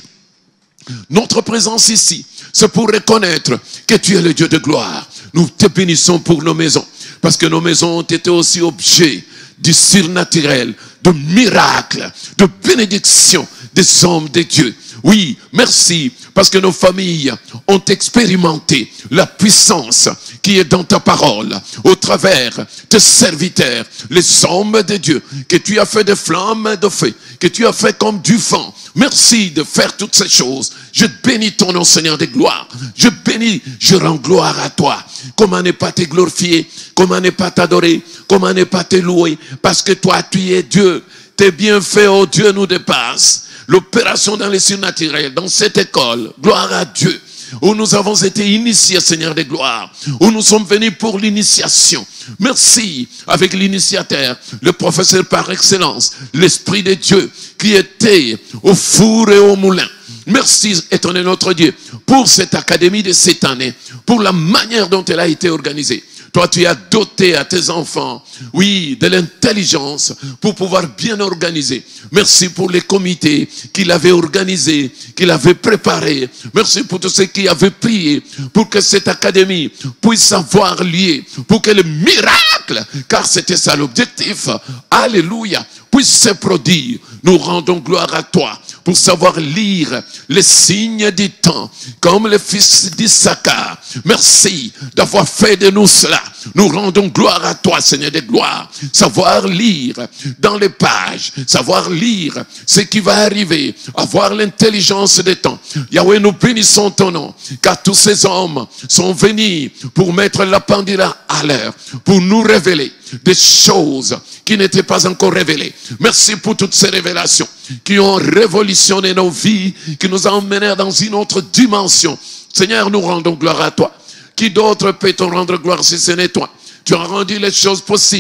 Notre présence ici, c'est pour reconnaître que tu es le Dieu de gloire. Nous te bénissons pour nos maisons, parce que nos maisons ont été aussi objets du surnaturel, de miracles, de bénédictions des hommes de Dieu. Oui, merci, parce que nos familles ont expérimenté la puissance qui est dans ta parole, au travers de serviteurs, les hommes de Dieu, que tu as fait des flammes de feu, que tu as fait comme du vent. Merci de faire toutes ces choses. Je bénis ton nom, Seigneur de gloire. Je bénis, je rends gloire à toi. Comment ne pas te glorifier, comment ne pas t'adorer, comment ne pas te louer, parce que toi, tu es Dieu. Tes bienfaits, oh Dieu, nous dépassent. L'opération dans les surnaturels, dans cette école, gloire à Dieu, où nous avons été initiés, Seigneur de gloire, où nous sommes venus pour l'initiation. Merci avec l'initiateur, le professeur par excellence, l'Esprit de Dieu qui était au four et au moulin. Merci, éternel notre Dieu, pour cette académie de cette année, pour la manière dont elle a été organisée. Toi, tu as doté à tes enfants, oui, de l'intelligence pour pouvoir bien organiser. Merci pour les comités qu'il avait organisés, qu'il avait préparés. Merci pour tous ceux qui avaient prié pour que cette académie puisse avoir lieu, pour que le miracle, car c'était ça l'objectif, alléluia, puisse se produire. Nous rendons gloire à toi pour savoir lire les signes du temps, comme le fils d'Issachar. Merci d'avoir fait de nous cela. Nous rendons gloire à toi, Seigneur de gloire. Savoir lire dans les pages, savoir lire ce qui va arriver, avoir l'intelligence des temps. Yahweh, nous bénissons ton nom, car tous ces hommes sont venus pour mettre la pendule à l'heure, pour nous révéler des choses qui n'étaient pas encore révélées. Merci pour toutes ces révélations qui ont révolutionné nos vies, qui nous ont emmenés dans une autre dimension. Seigneur, nous rendons gloire à toi. Qui d'autre peut te rendre gloire si ce n'est toi? Tu as rendu les choses possibles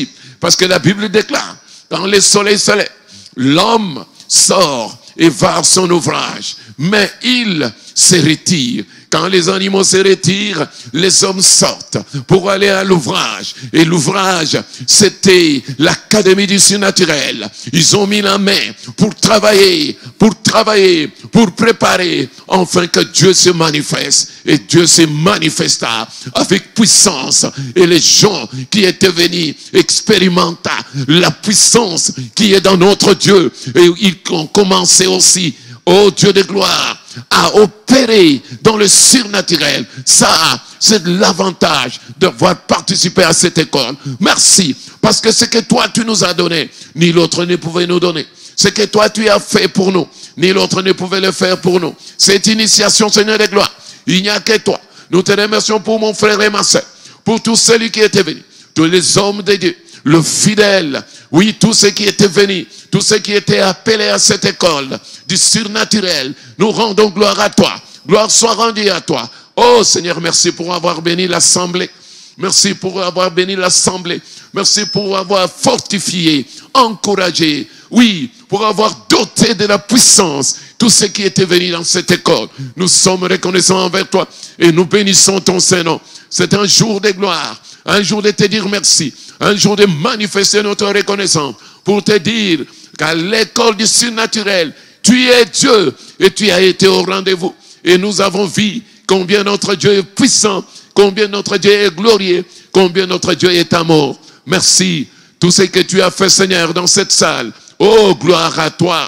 Parce que la Bible déclare, quand le soleil se lève, l'homme sort et va à son ouvrage, mais il se retire. Quand les animaux se retirent, les hommes sortent pour aller à l'ouvrage. Et l'ouvrage, c'était l'académie du surnaturel. Ils ont mis la main pour travailler, pour travailler, pour préparer, afin que Dieu se manifeste. Et Dieu se manifesta avec puissance. Et les gens qui étaient venus expérimenter la puissance qui est dans notre Dieu. Et ils ont commencé aussi, ô Dieu de gloire, à opérer dans le surnaturel. Ça, c'est l'avantage d'avoir participé à cette école. Merci, parce que ce que toi tu nous as donné, ni l'autre ne pouvait nous donner. Ce que toi tu as fait pour nous, ni l'autre ne pouvait le faire pour nous. Cette initiation, Seigneur de gloire, il n'y a que toi. Nous te remercions pour mon frère et ma soeur, pour tous ceux qui étaient venus, tous les hommes de Dieu, le fidèle, oui, tous ceux qui étaient venus, tous ceux qui étaient appelés à cette école du surnaturel, nous rendons gloire à toi. Gloire soit rendue à toi. Oh Seigneur, merci pour avoir béni l'assemblée. Merci pour avoir béni l'assemblée. Merci pour avoir fortifié, encouragé. Oui, pour avoir doté de la puissance tous ceux qui étaient venus dans cette école. Nous sommes reconnaissants envers toi et nous bénissons ton Saint-Nom. C'est un jour de gloire, un jour de te dire merci, un jour de manifester notre reconnaissance pour te dire qu'à l'école du surnaturel, tu es Dieu et tu as été au rendez-vous. Et nous avons vu combien notre Dieu est puissant, combien notre Dieu est glorieux, combien notre Dieu est amour. Merci, tout ce que tu as fait, Seigneur, dans cette salle. Oh, gloire à toi.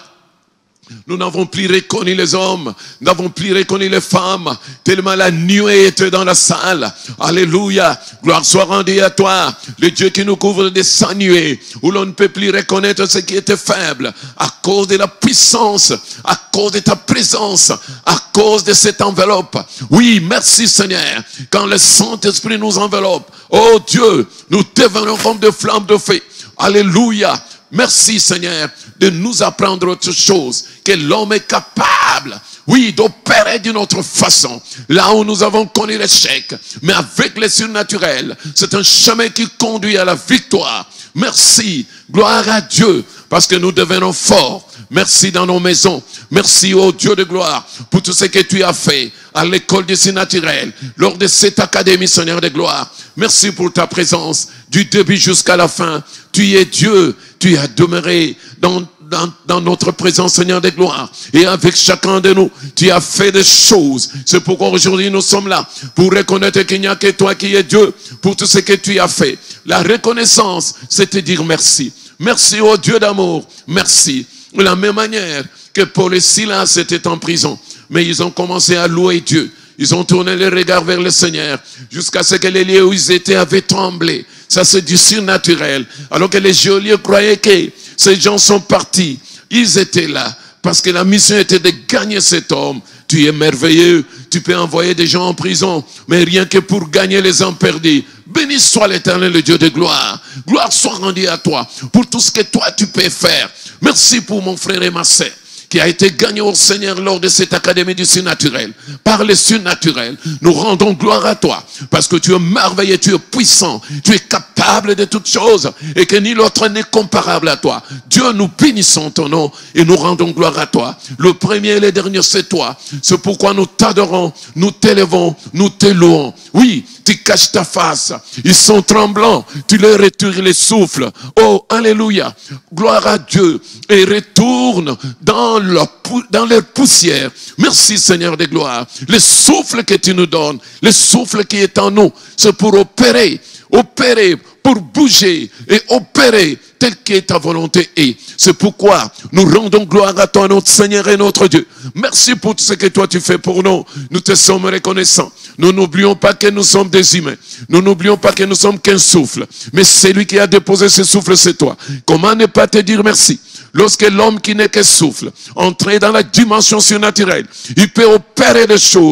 Nous n'avons plus reconnu les hommes, nous n'avons plus reconnu les femmes, tellement la nuée était dans la salle. Alléluia, gloire soit rendue à toi, le Dieu qui nous couvre de sa nuée, où l'on ne peut plus reconnaître ce qui était faible, à cause de la puissance, à cause de ta présence, à cause de cette enveloppe. Oui, merci Seigneur, quand le Saint-Esprit nous enveloppe, oh Dieu, nous devenons comme des flammes de feu. Alléluia. Merci Seigneur de nous apprendre autre chose, que l'homme est capable, oui, d'opérer d'une autre façon. Là où nous avons connu l'échec, mais avec le surnaturel, c'est un chemin qui conduit à la victoire. Merci, gloire à Dieu, parce que nous devenons forts. Merci dans nos maisons. Merci au Dieu de gloire pour tout ce que tu as fait à l'école du surnaturel, lors de cette académie, Seigneur de gloire. Merci pour ta présence du début jusqu'à la fin. Tu es Dieu, tu as demeuré dans, dans, dans notre présence, Seigneur de gloire. Et avec chacun de nous, tu as fait des choses. C'est pourquoi aujourd'hui nous sommes là, pour reconnaître qu'il n'y a que toi qui es Dieu, pour tout ce que tu as fait. La reconnaissance, c'est te dire merci. Merci au Dieu d'amour, merci. De la même manière que Paul et Silas étaient en prison, mais ils ont commencé à louer Dieu. Ils ont tourné les regards vers le Seigneur, jusqu'à ce que les lieux où ils étaient avaient tremblé. Ça, c'est du surnaturel. Alors que les geôliers croyaient que ces gens sont partis. Ils étaient là, parce que la mission était de gagner cet homme. Tu es merveilleux, tu peux envoyer des gens en prison, mais rien que pour gagner les hommes perdus. Béni soit l'Éternel, le Dieu de gloire. Gloire soit rendue à toi, pour tout ce que toi tu peux faire. Merci pour mon frère et ma sœur, qui a été gagné au Seigneur lors de cette académie du surnaturel. Par le surnaturel, nous rendons gloire à toi, parce que tu es merveilleux, tu es puissant, tu es capable de toutes choses, et que ni l'autre n'est comparable à toi. Dieu, nous bénissons ton nom, et nous rendons gloire à toi. Le premier et le dernier, c'est toi. C'est pourquoi nous t'adorons, nous t'élevons, nous t'élouons. Oui, tu caches ta face, ils sont tremblants, tu leur retires les souffles. Oh, alléluia, gloire à Dieu, et retourne dans leur, dans leur poussière. Merci Seigneur de gloire. Le souffle que tu nous donnes, le souffle qui est en nous, c'est pour opérer, opérer, pour bouger et opérer tel que ta volonté est. C'est pourquoi nous rendons gloire à toi, notre Seigneur et notre Dieu. Merci pour tout ce que toi tu fais pour nous. Nous te sommes reconnaissants. Nous n'oublions pas que nous sommes des humains. Nous n'oublions pas que nous sommes qu'un souffle. Mais celui qui a déposé ce souffle, c'est toi. Comment ne pas te dire merci? Lorsque l'homme qui n'est que souffle, entrer dans la dimension surnaturelle, il peut opérer des choses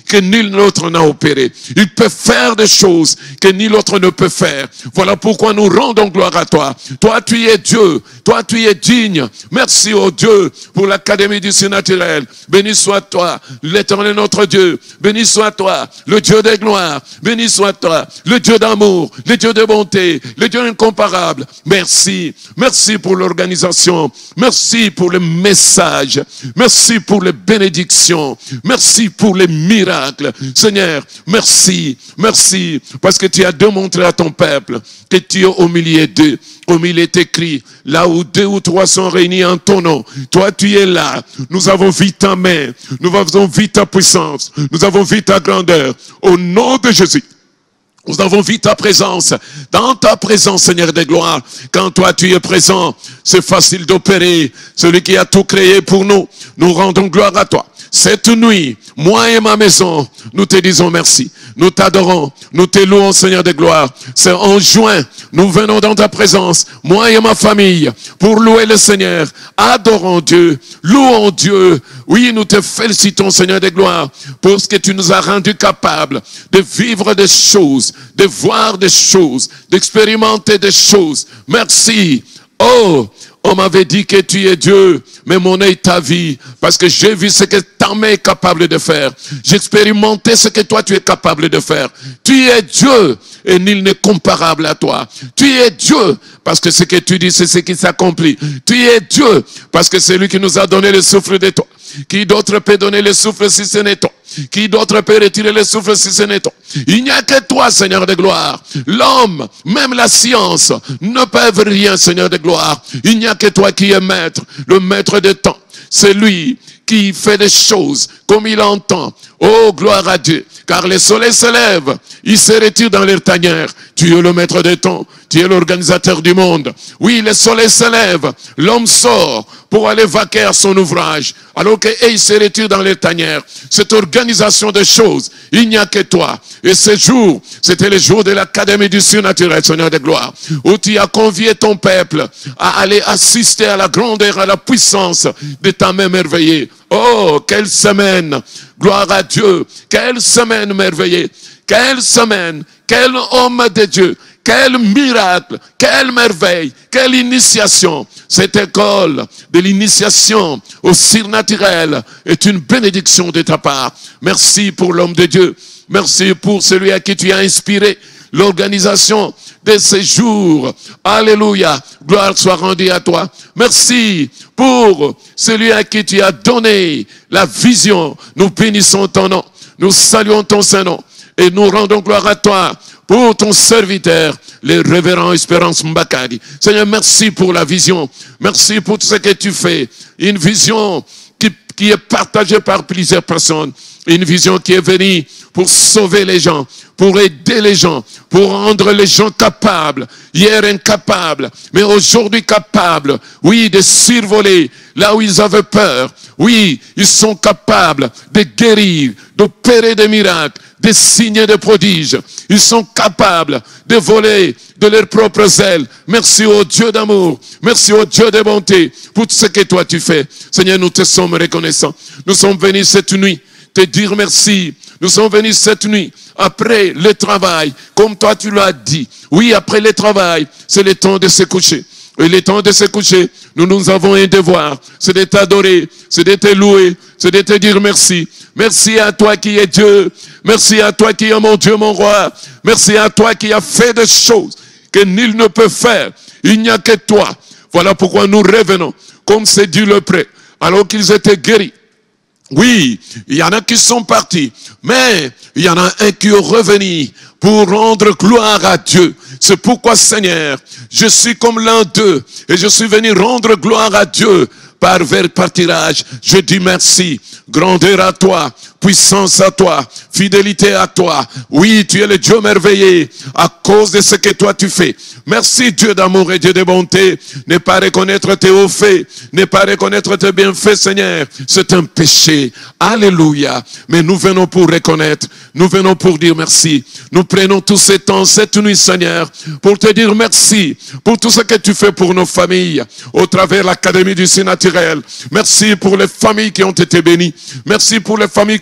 que nul autre n'a opérées. Il peut faire des choses que nul autre ne peut faire. Voilà pourquoi nous rendons gloire à toi. Toi, tu es Dieu. Toi, tu es digne. Merci, oh Dieu, pour l'Académie du surnaturel. Béni soit toi, l'Éternel notre Dieu. Béni soit toi, le Dieu des gloires. Béni soit toi, le Dieu d'amour, le Dieu de bonté, le Dieu incomparable. Merci. Merci pour l'organisation. Merci pour le message. Merci pour les bénédictions. Merci pour les miracles. Seigneur, merci. Merci. Parce que tu as démontré à ton peuple que tu es au milieu d'eux. Comme il est écrit, là où deux ou trois sont réunis en ton nom, toi tu es là. Nous avons vu ta main, nous avons vu ta puissance, nous avons vu ta grandeur. Au nom de Jésus, nous avons vu ta présence. Dans ta présence, Seigneur des gloires, quand toi tu es présent, c'est facile d'opérer. Celui qui a tout créé pour nous, nous rendons gloire à toi. Cette nuit, moi et ma maison, nous te disons merci. Nous t'adorons, nous te louons, Seigneur des gloires. C'est en juin, nous venons dans ta présence, moi et ma famille, pour louer le Seigneur. Adorons Dieu, louons Dieu. Oui, nous te félicitons, Seigneur des gloires, pour ce que tu nous as rendu capables de vivre des choses, de voir des choses, d'expérimenter des choses. Merci. Oh, on m'avait dit que tu es Dieu, mais mon œil t'a vu, parce que j'ai vu ce que ta main est capable de faire. J'ai expérimenté ce que toi tu es capable de faire. Tu es Dieu, et nul n'est comparable à toi. Tu es Dieu, parce que ce que tu dis, c'est ce qui s'accomplit. Tu es Dieu, parce que c'est lui qui nous a donné le souffle de toi. Qui d'autre peut donner le souffle si ce n'est toi? Qui d'autre peut retirer le souffle si ce n'est toi? Il n'y a que toi, Seigneur de gloire. L'homme, même la science, ne peuvent rien, Seigneur de gloire. Il n'y a que toi qui es maître, le maître des temps. C'est lui qui fait des choses comme il entend. Oh, gloire à Dieu. Car le soleil se lève, il se retire dans leur tanière. Tu es le maître des temps, tu es l'organisateur du monde. Oui, le soleil se lève, l'homme sort pour aller vaquer à son ouvrage, alors qu'il se retire dans les tanières. Cette organisation de choses, il n'y a que toi. Et ce jour, c'était le jour de l'Académie du surnaturel, Seigneur de gloire, où tu as convié ton peuple à aller assister à la grandeur, à la puissance de ta main merveilleuse. Oh, quelle semaine! Gloire à Dieu! Quelle semaine merveilleuse! Quelle semaine! Quel homme de Dieu! Quel miracle! Quelle merveille! Quelle initiation! Cette école de l'initiation au surnaturel est une bénédiction de ta part. Merci pour l'homme de Dieu. Merci pour celui à qui tu as inspiré l'organisation de ces jours. Alléluia. Gloire soit rendue à toi. Merci pour celui à qui tu as donné la vision. Nous bénissons ton nom. Nous saluons ton Saint-Nom. Et nous rendons gloire à toi pour ton serviteur, le révérend Espérance Mbakadi. Seigneur, merci pour la vision. Merci pour tout ce que tu fais. Une vision qui, qui est partagée par plusieurs personnes. Une vision qui est venue pour sauver les gens, pour aider les gens, pour rendre les gens capables. Hier incapables, mais aujourd'hui capables, oui, de survoler là où ils avaient peur. Oui, ils sont capables de guérir, d'opérer des miracles, de signer des prodiges. Ils sont capables de voler de leurs propres ailes. Merci au Dieu d'amour. Merci au Dieu de bonté pour tout ce que toi tu fais. Seigneur, nous te sommes reconnaissants. Nous sommes venus cette nuit te dire merci. Nous sommes venus cette nuit après le travail, comme toi tu l'as dit. Oui, après le travail, c'est le temps de se coucher. Et le temps de se coucher, nous, nous avons un devoir. C'est de t'adorer, c'est de te louer, c'est de te dire merci. Merci à toi qui es Dieu. Merci à toi qui es mon Dieu, mon roi. Merci à toi qui as fait des choses que nul ne peut faire. Il n'y a que toi. Voilà pourquoi nous revenons, comme c'est dit le prêtre, alors qu'ils étaient guéris. Oui, il y en a qui sont partis, mais il y en a un qui est revenu pour rendre gloire à Dieu. C'est pourquoi, Seigneur, je suis comme l'un d'eux et je suis venu rendre gloire à Dieu par vers par tirage. Je dis merci, grandeur à toi, puissance à toi, fidélité à toi. Oui, tu es le Dieu merveilleux à cause de ce que toi tu fais. Merci Dieu d'amour et Dieu de bonté. Ne pas reconnaître tes hauts faits, ne pas reconnaître tes bienfaits, Seigneur, c'est un péché. Alléluia. Mais nous venons pour reconnaître, nous venons pour dire merci. Nous prenons tout ce temps, cette nuit, Seigneur, pour te dire merci pour tout ce que tu fais pour nos familles, au travers de l'Académie du surnaturel. Merci pour les familles qui ont été bénies. Merci pour les familles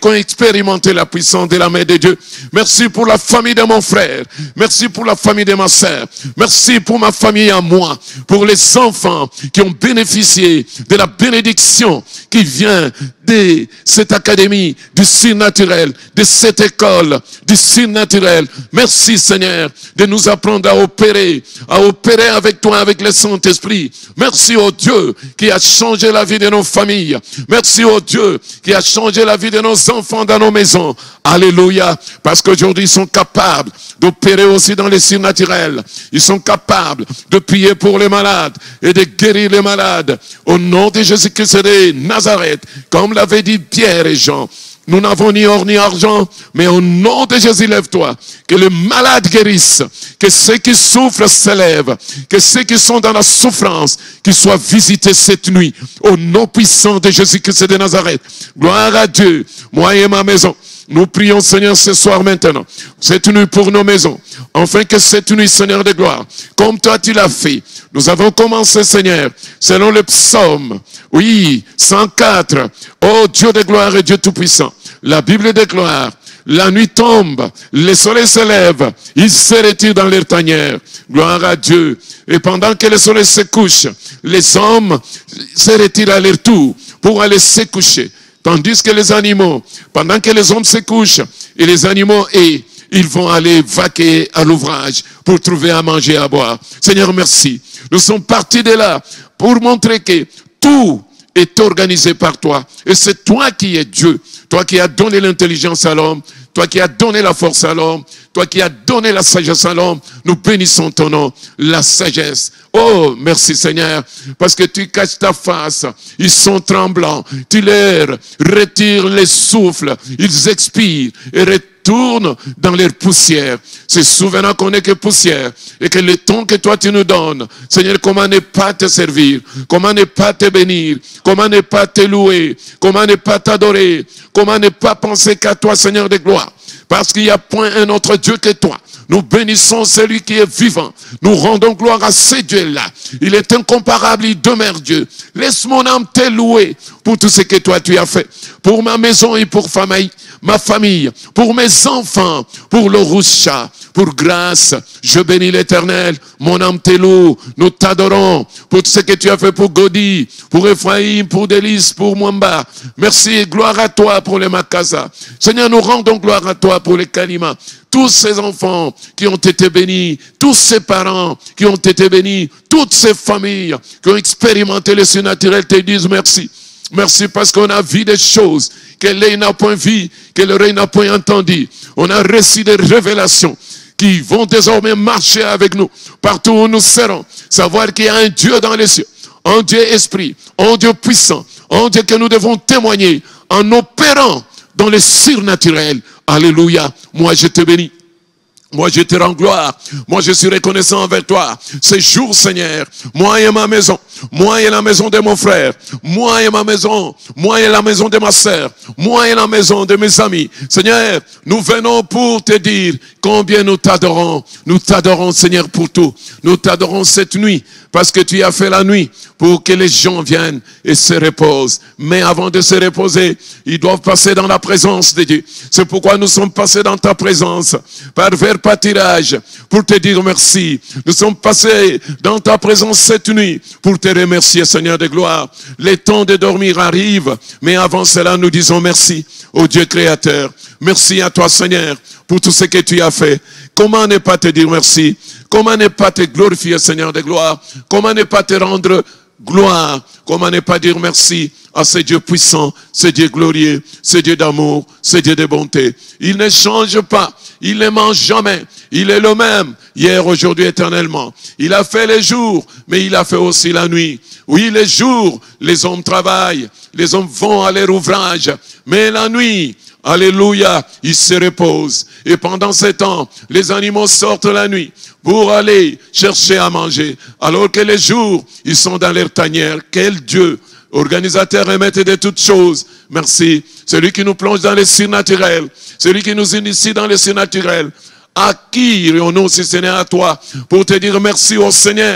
qui ont expérimenté la puissance de la main de Dieu. Merci pour la famille de mon frère. Merci pour la famille de ma sœur. Merci pour ma famille à moi. Pour les enfants qui ont bénéficié de la bénédiction qui vient de cette académie du surnaturel, de cette école du surnaturel. Merci Seigneur de nous apprendre à opérer, à opérer avec toi, avec le Saint-Esprit. Merci au Dieu qui a changé la vie de nos familles. Merci au Dieu qui a changé la vie de nos enfants dans nos maisons. Alléluia. Parce qu'aujourd'hui ils sont capables d'opérer aussi dans les surnaturels. Ils sont capables de prier pour les malades et de guérir les malades. Au nom de Jésus-Christ de Nazareth, comme l'avaient dit Pierre et Jean. Nous n'avons ni or ni argent, mais au nom de Jésus, lève-toi. Que les malades guérissent, que ceux qui souffrent s'élèvent, que ceux qui sont dans la souffrance, qu'ils soient visités cette nuit. Au nom puissant de Jésus-Christ de Nazareth. Gloire à Dieu, moi et ma maison. Nous prions, Seigneur, ce soir maintenant, cette nuit pour nos maisons, afin que cette nuit, Seigneur de gloire, comme toi tu l'as fait, nous avons commencé, Seigneur, selon le psaume, oui, cent quatre, ô Dieu de gloire et Dieu tout-puissant, la Bible de gloire, la nuit tombe, le soleil se lève, ils se retirent dans leur tanière, gloire à Dieu, et pendant que le soleil se couche, les hommes se retirent à leur tour pour aller se coucher. Tandis que les animaux, pendant que les hommes se couchent, et les animaux, et ils vont aller vaquer à l'ouvrage pour trouver à manger et à boire. Seigneur, merci. Nous sommes partis de là pour montrer que tout est organisé par toi. Et c'est toi qui es Dieu. Toi qui as donné l'intelligence à l'homme. Toi qui as donné la force à l'homme. Toi qui as donné la sagesse à l'homme. Nous bénissons ton nom, la sagesse. Oh, merci Seigneur, parce que tu caches ta face. Ils sont tremblants. Tu leur retires les souffles. Ils expirent et retournent dans leur poussière. C'est souvenant qu'on n'est que poussière et que le temps que toi tu nous donnes, Seigneur, comment ne pas te servir, comment ne pas te bénir, comment ne pas te louer, comment ne pas t'adorer, comment ne pas penser qu'à toi, Seigneur de gloire. Parce qu'il n'y a point un autre Dieu que toi. Nous bénissons celui qui est vivant. Nous rendons gloire à ce Dieu-là. Il est incomparable, il demeure Dieu. Laisse mon âme te louer pour tout ce que toi tu as fait. Pour ma maison et pour famille, ma famille, pour mes enfants, pour le Rousha, pour grâce. Je bénis l'Éternel. Mon âme te loue. Nous t'adorons pour tout ce que tu as fait pour Godi, pour Ephraïm, pour Délice, pour Mwamba. Merci et gloire à toi pour les Makasa. Seigneur, nous rendons gloire à toi pour les Kalima. Tous ces enfants qui ont été bénis, tous ces parents qui ont été bénis, toutes ces familles qui ont expérimenté le surnaturel te disent merci. Merci parce qu'on a vu des choses que l'œil n'a point vu, que l'oreille n'a point entendu. On a reçu des révélations qui vont désormais marcher avec nous partout où nous serons. Savoir qu'il y a un Dieu dans les cieux, un Dieu esprit, un Dieu puissant, un Dieu que nous devons témoigner en opérant dans le surnaturel. Alléluia. Moi, je te bénis. Moi, je te rends gloire. Moi, je suis reconnaissant envers toi. Ce jour, Seigneur, moi et ma maison, moi et la maison de mon frère, moi et ma maison, moi et la maison de ma sœur, moi et la maison de mes amis. Seigneur, nous venons pour te dire combien nous t'adorons. Nous t'adorons, Seigneur, pour tout. Nous t'adorons cette nuit parce que tu as fait la nuit pour que les gens viennent et se reposent. Mais avant de se reposer, ils doivent passer dans la présence de Dieu. C'est pourquoi nous sommes passés dans ta présence par vers pâturage pour te dire merci. Nous sommes passés dans ta présence cette nuit pour te remercier, Seigneur de gloire. Le temps de dormir arrive, mais avant cela, nous disons merci au Dieu créateur. Merci à toi, Seigneur, pour tout ce que tu as fait. Comment ne pas te dire merci? Comment ne pas te glorifier, Seigneur de gloire? Comment ne pas te rendre gloire? Comment ne pas dire merci à ce Dieu puissant, ce Dieu glorieux, ce Dieu d'amour, ce Dieu de bonté? Il ne change pas, il ne mange jamais, il est le même, hier, aujourd'hui, éternellement. Il a fait les jours, mais il a fait aussi la nuit. Oui, les jours, les hommes travaillent, les hommes vont à leur ouvrage, mais la nuit, alléluia, ils se reposent. Et pendant ce temps, les animaux sortent la nuit pour aller chercher à manger. Alors que les jours, ils sont dans leur tanière. Quel Dieu, organisateur et maître de toutes choses. Merci. Celui qui nous plonge dans le surnaturel. Celui qui nous initie dans le surnaturel. À qui irions-nous si ce n'est à toi pour te dire merci au Seigneur?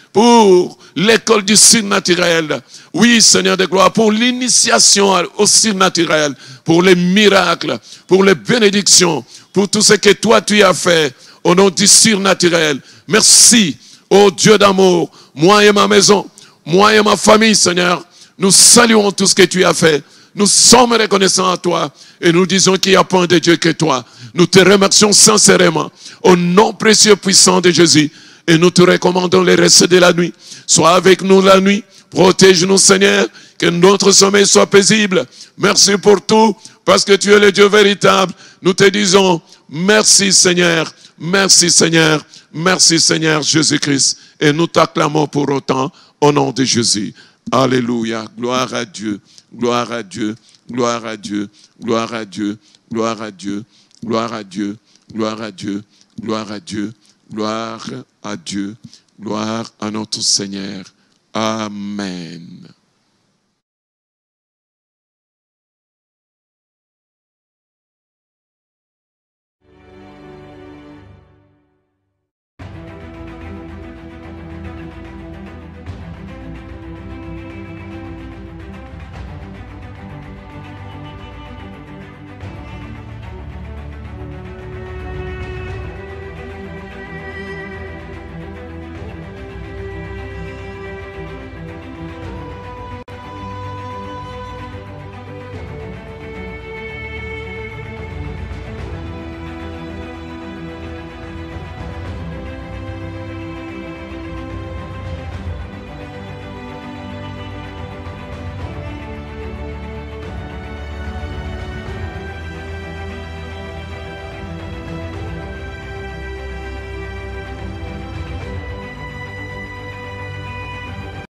pour l'école du surnaturel. Oui, Seigneur de gloire, pour l'initiation au surnaturel, pour les miracles, pour les bénédictions, pour tout ce que toi tu as fait au nom du surnaturel. Merci, ô Dieu d'amour, moi et ma maison, moi et ma famille, Seigneur, nous saluons tout ce que tu as fait. Nous sommes reconnaissants à toi et nous disons qu'il n'y a point de Dieu que toi. Nous te remercions sincèrement au nom précieux puissant de Jésus et nous te recommandons le reste de la nuit. Sois avec nous la nuit, protège-nous Seigneur, que notre sommeil soit paisible. Merci pour tout parce que tu es le Dieu véritable. Nous te disons merci Seigneur, merci Seigneur, merci Seigneur Jésus-Christ et nous t'acclamons pour autant au nom de Jésus. Alléluia, gloire à Dieu, gloire à Dieu, gloire à Dieu, gloire à Dieu, gloire à Dieu, gloire à Dieu, gloire à Dieu, gloire à Dieu, gloire à Dieu, gloire à notre Seigneur. Amen.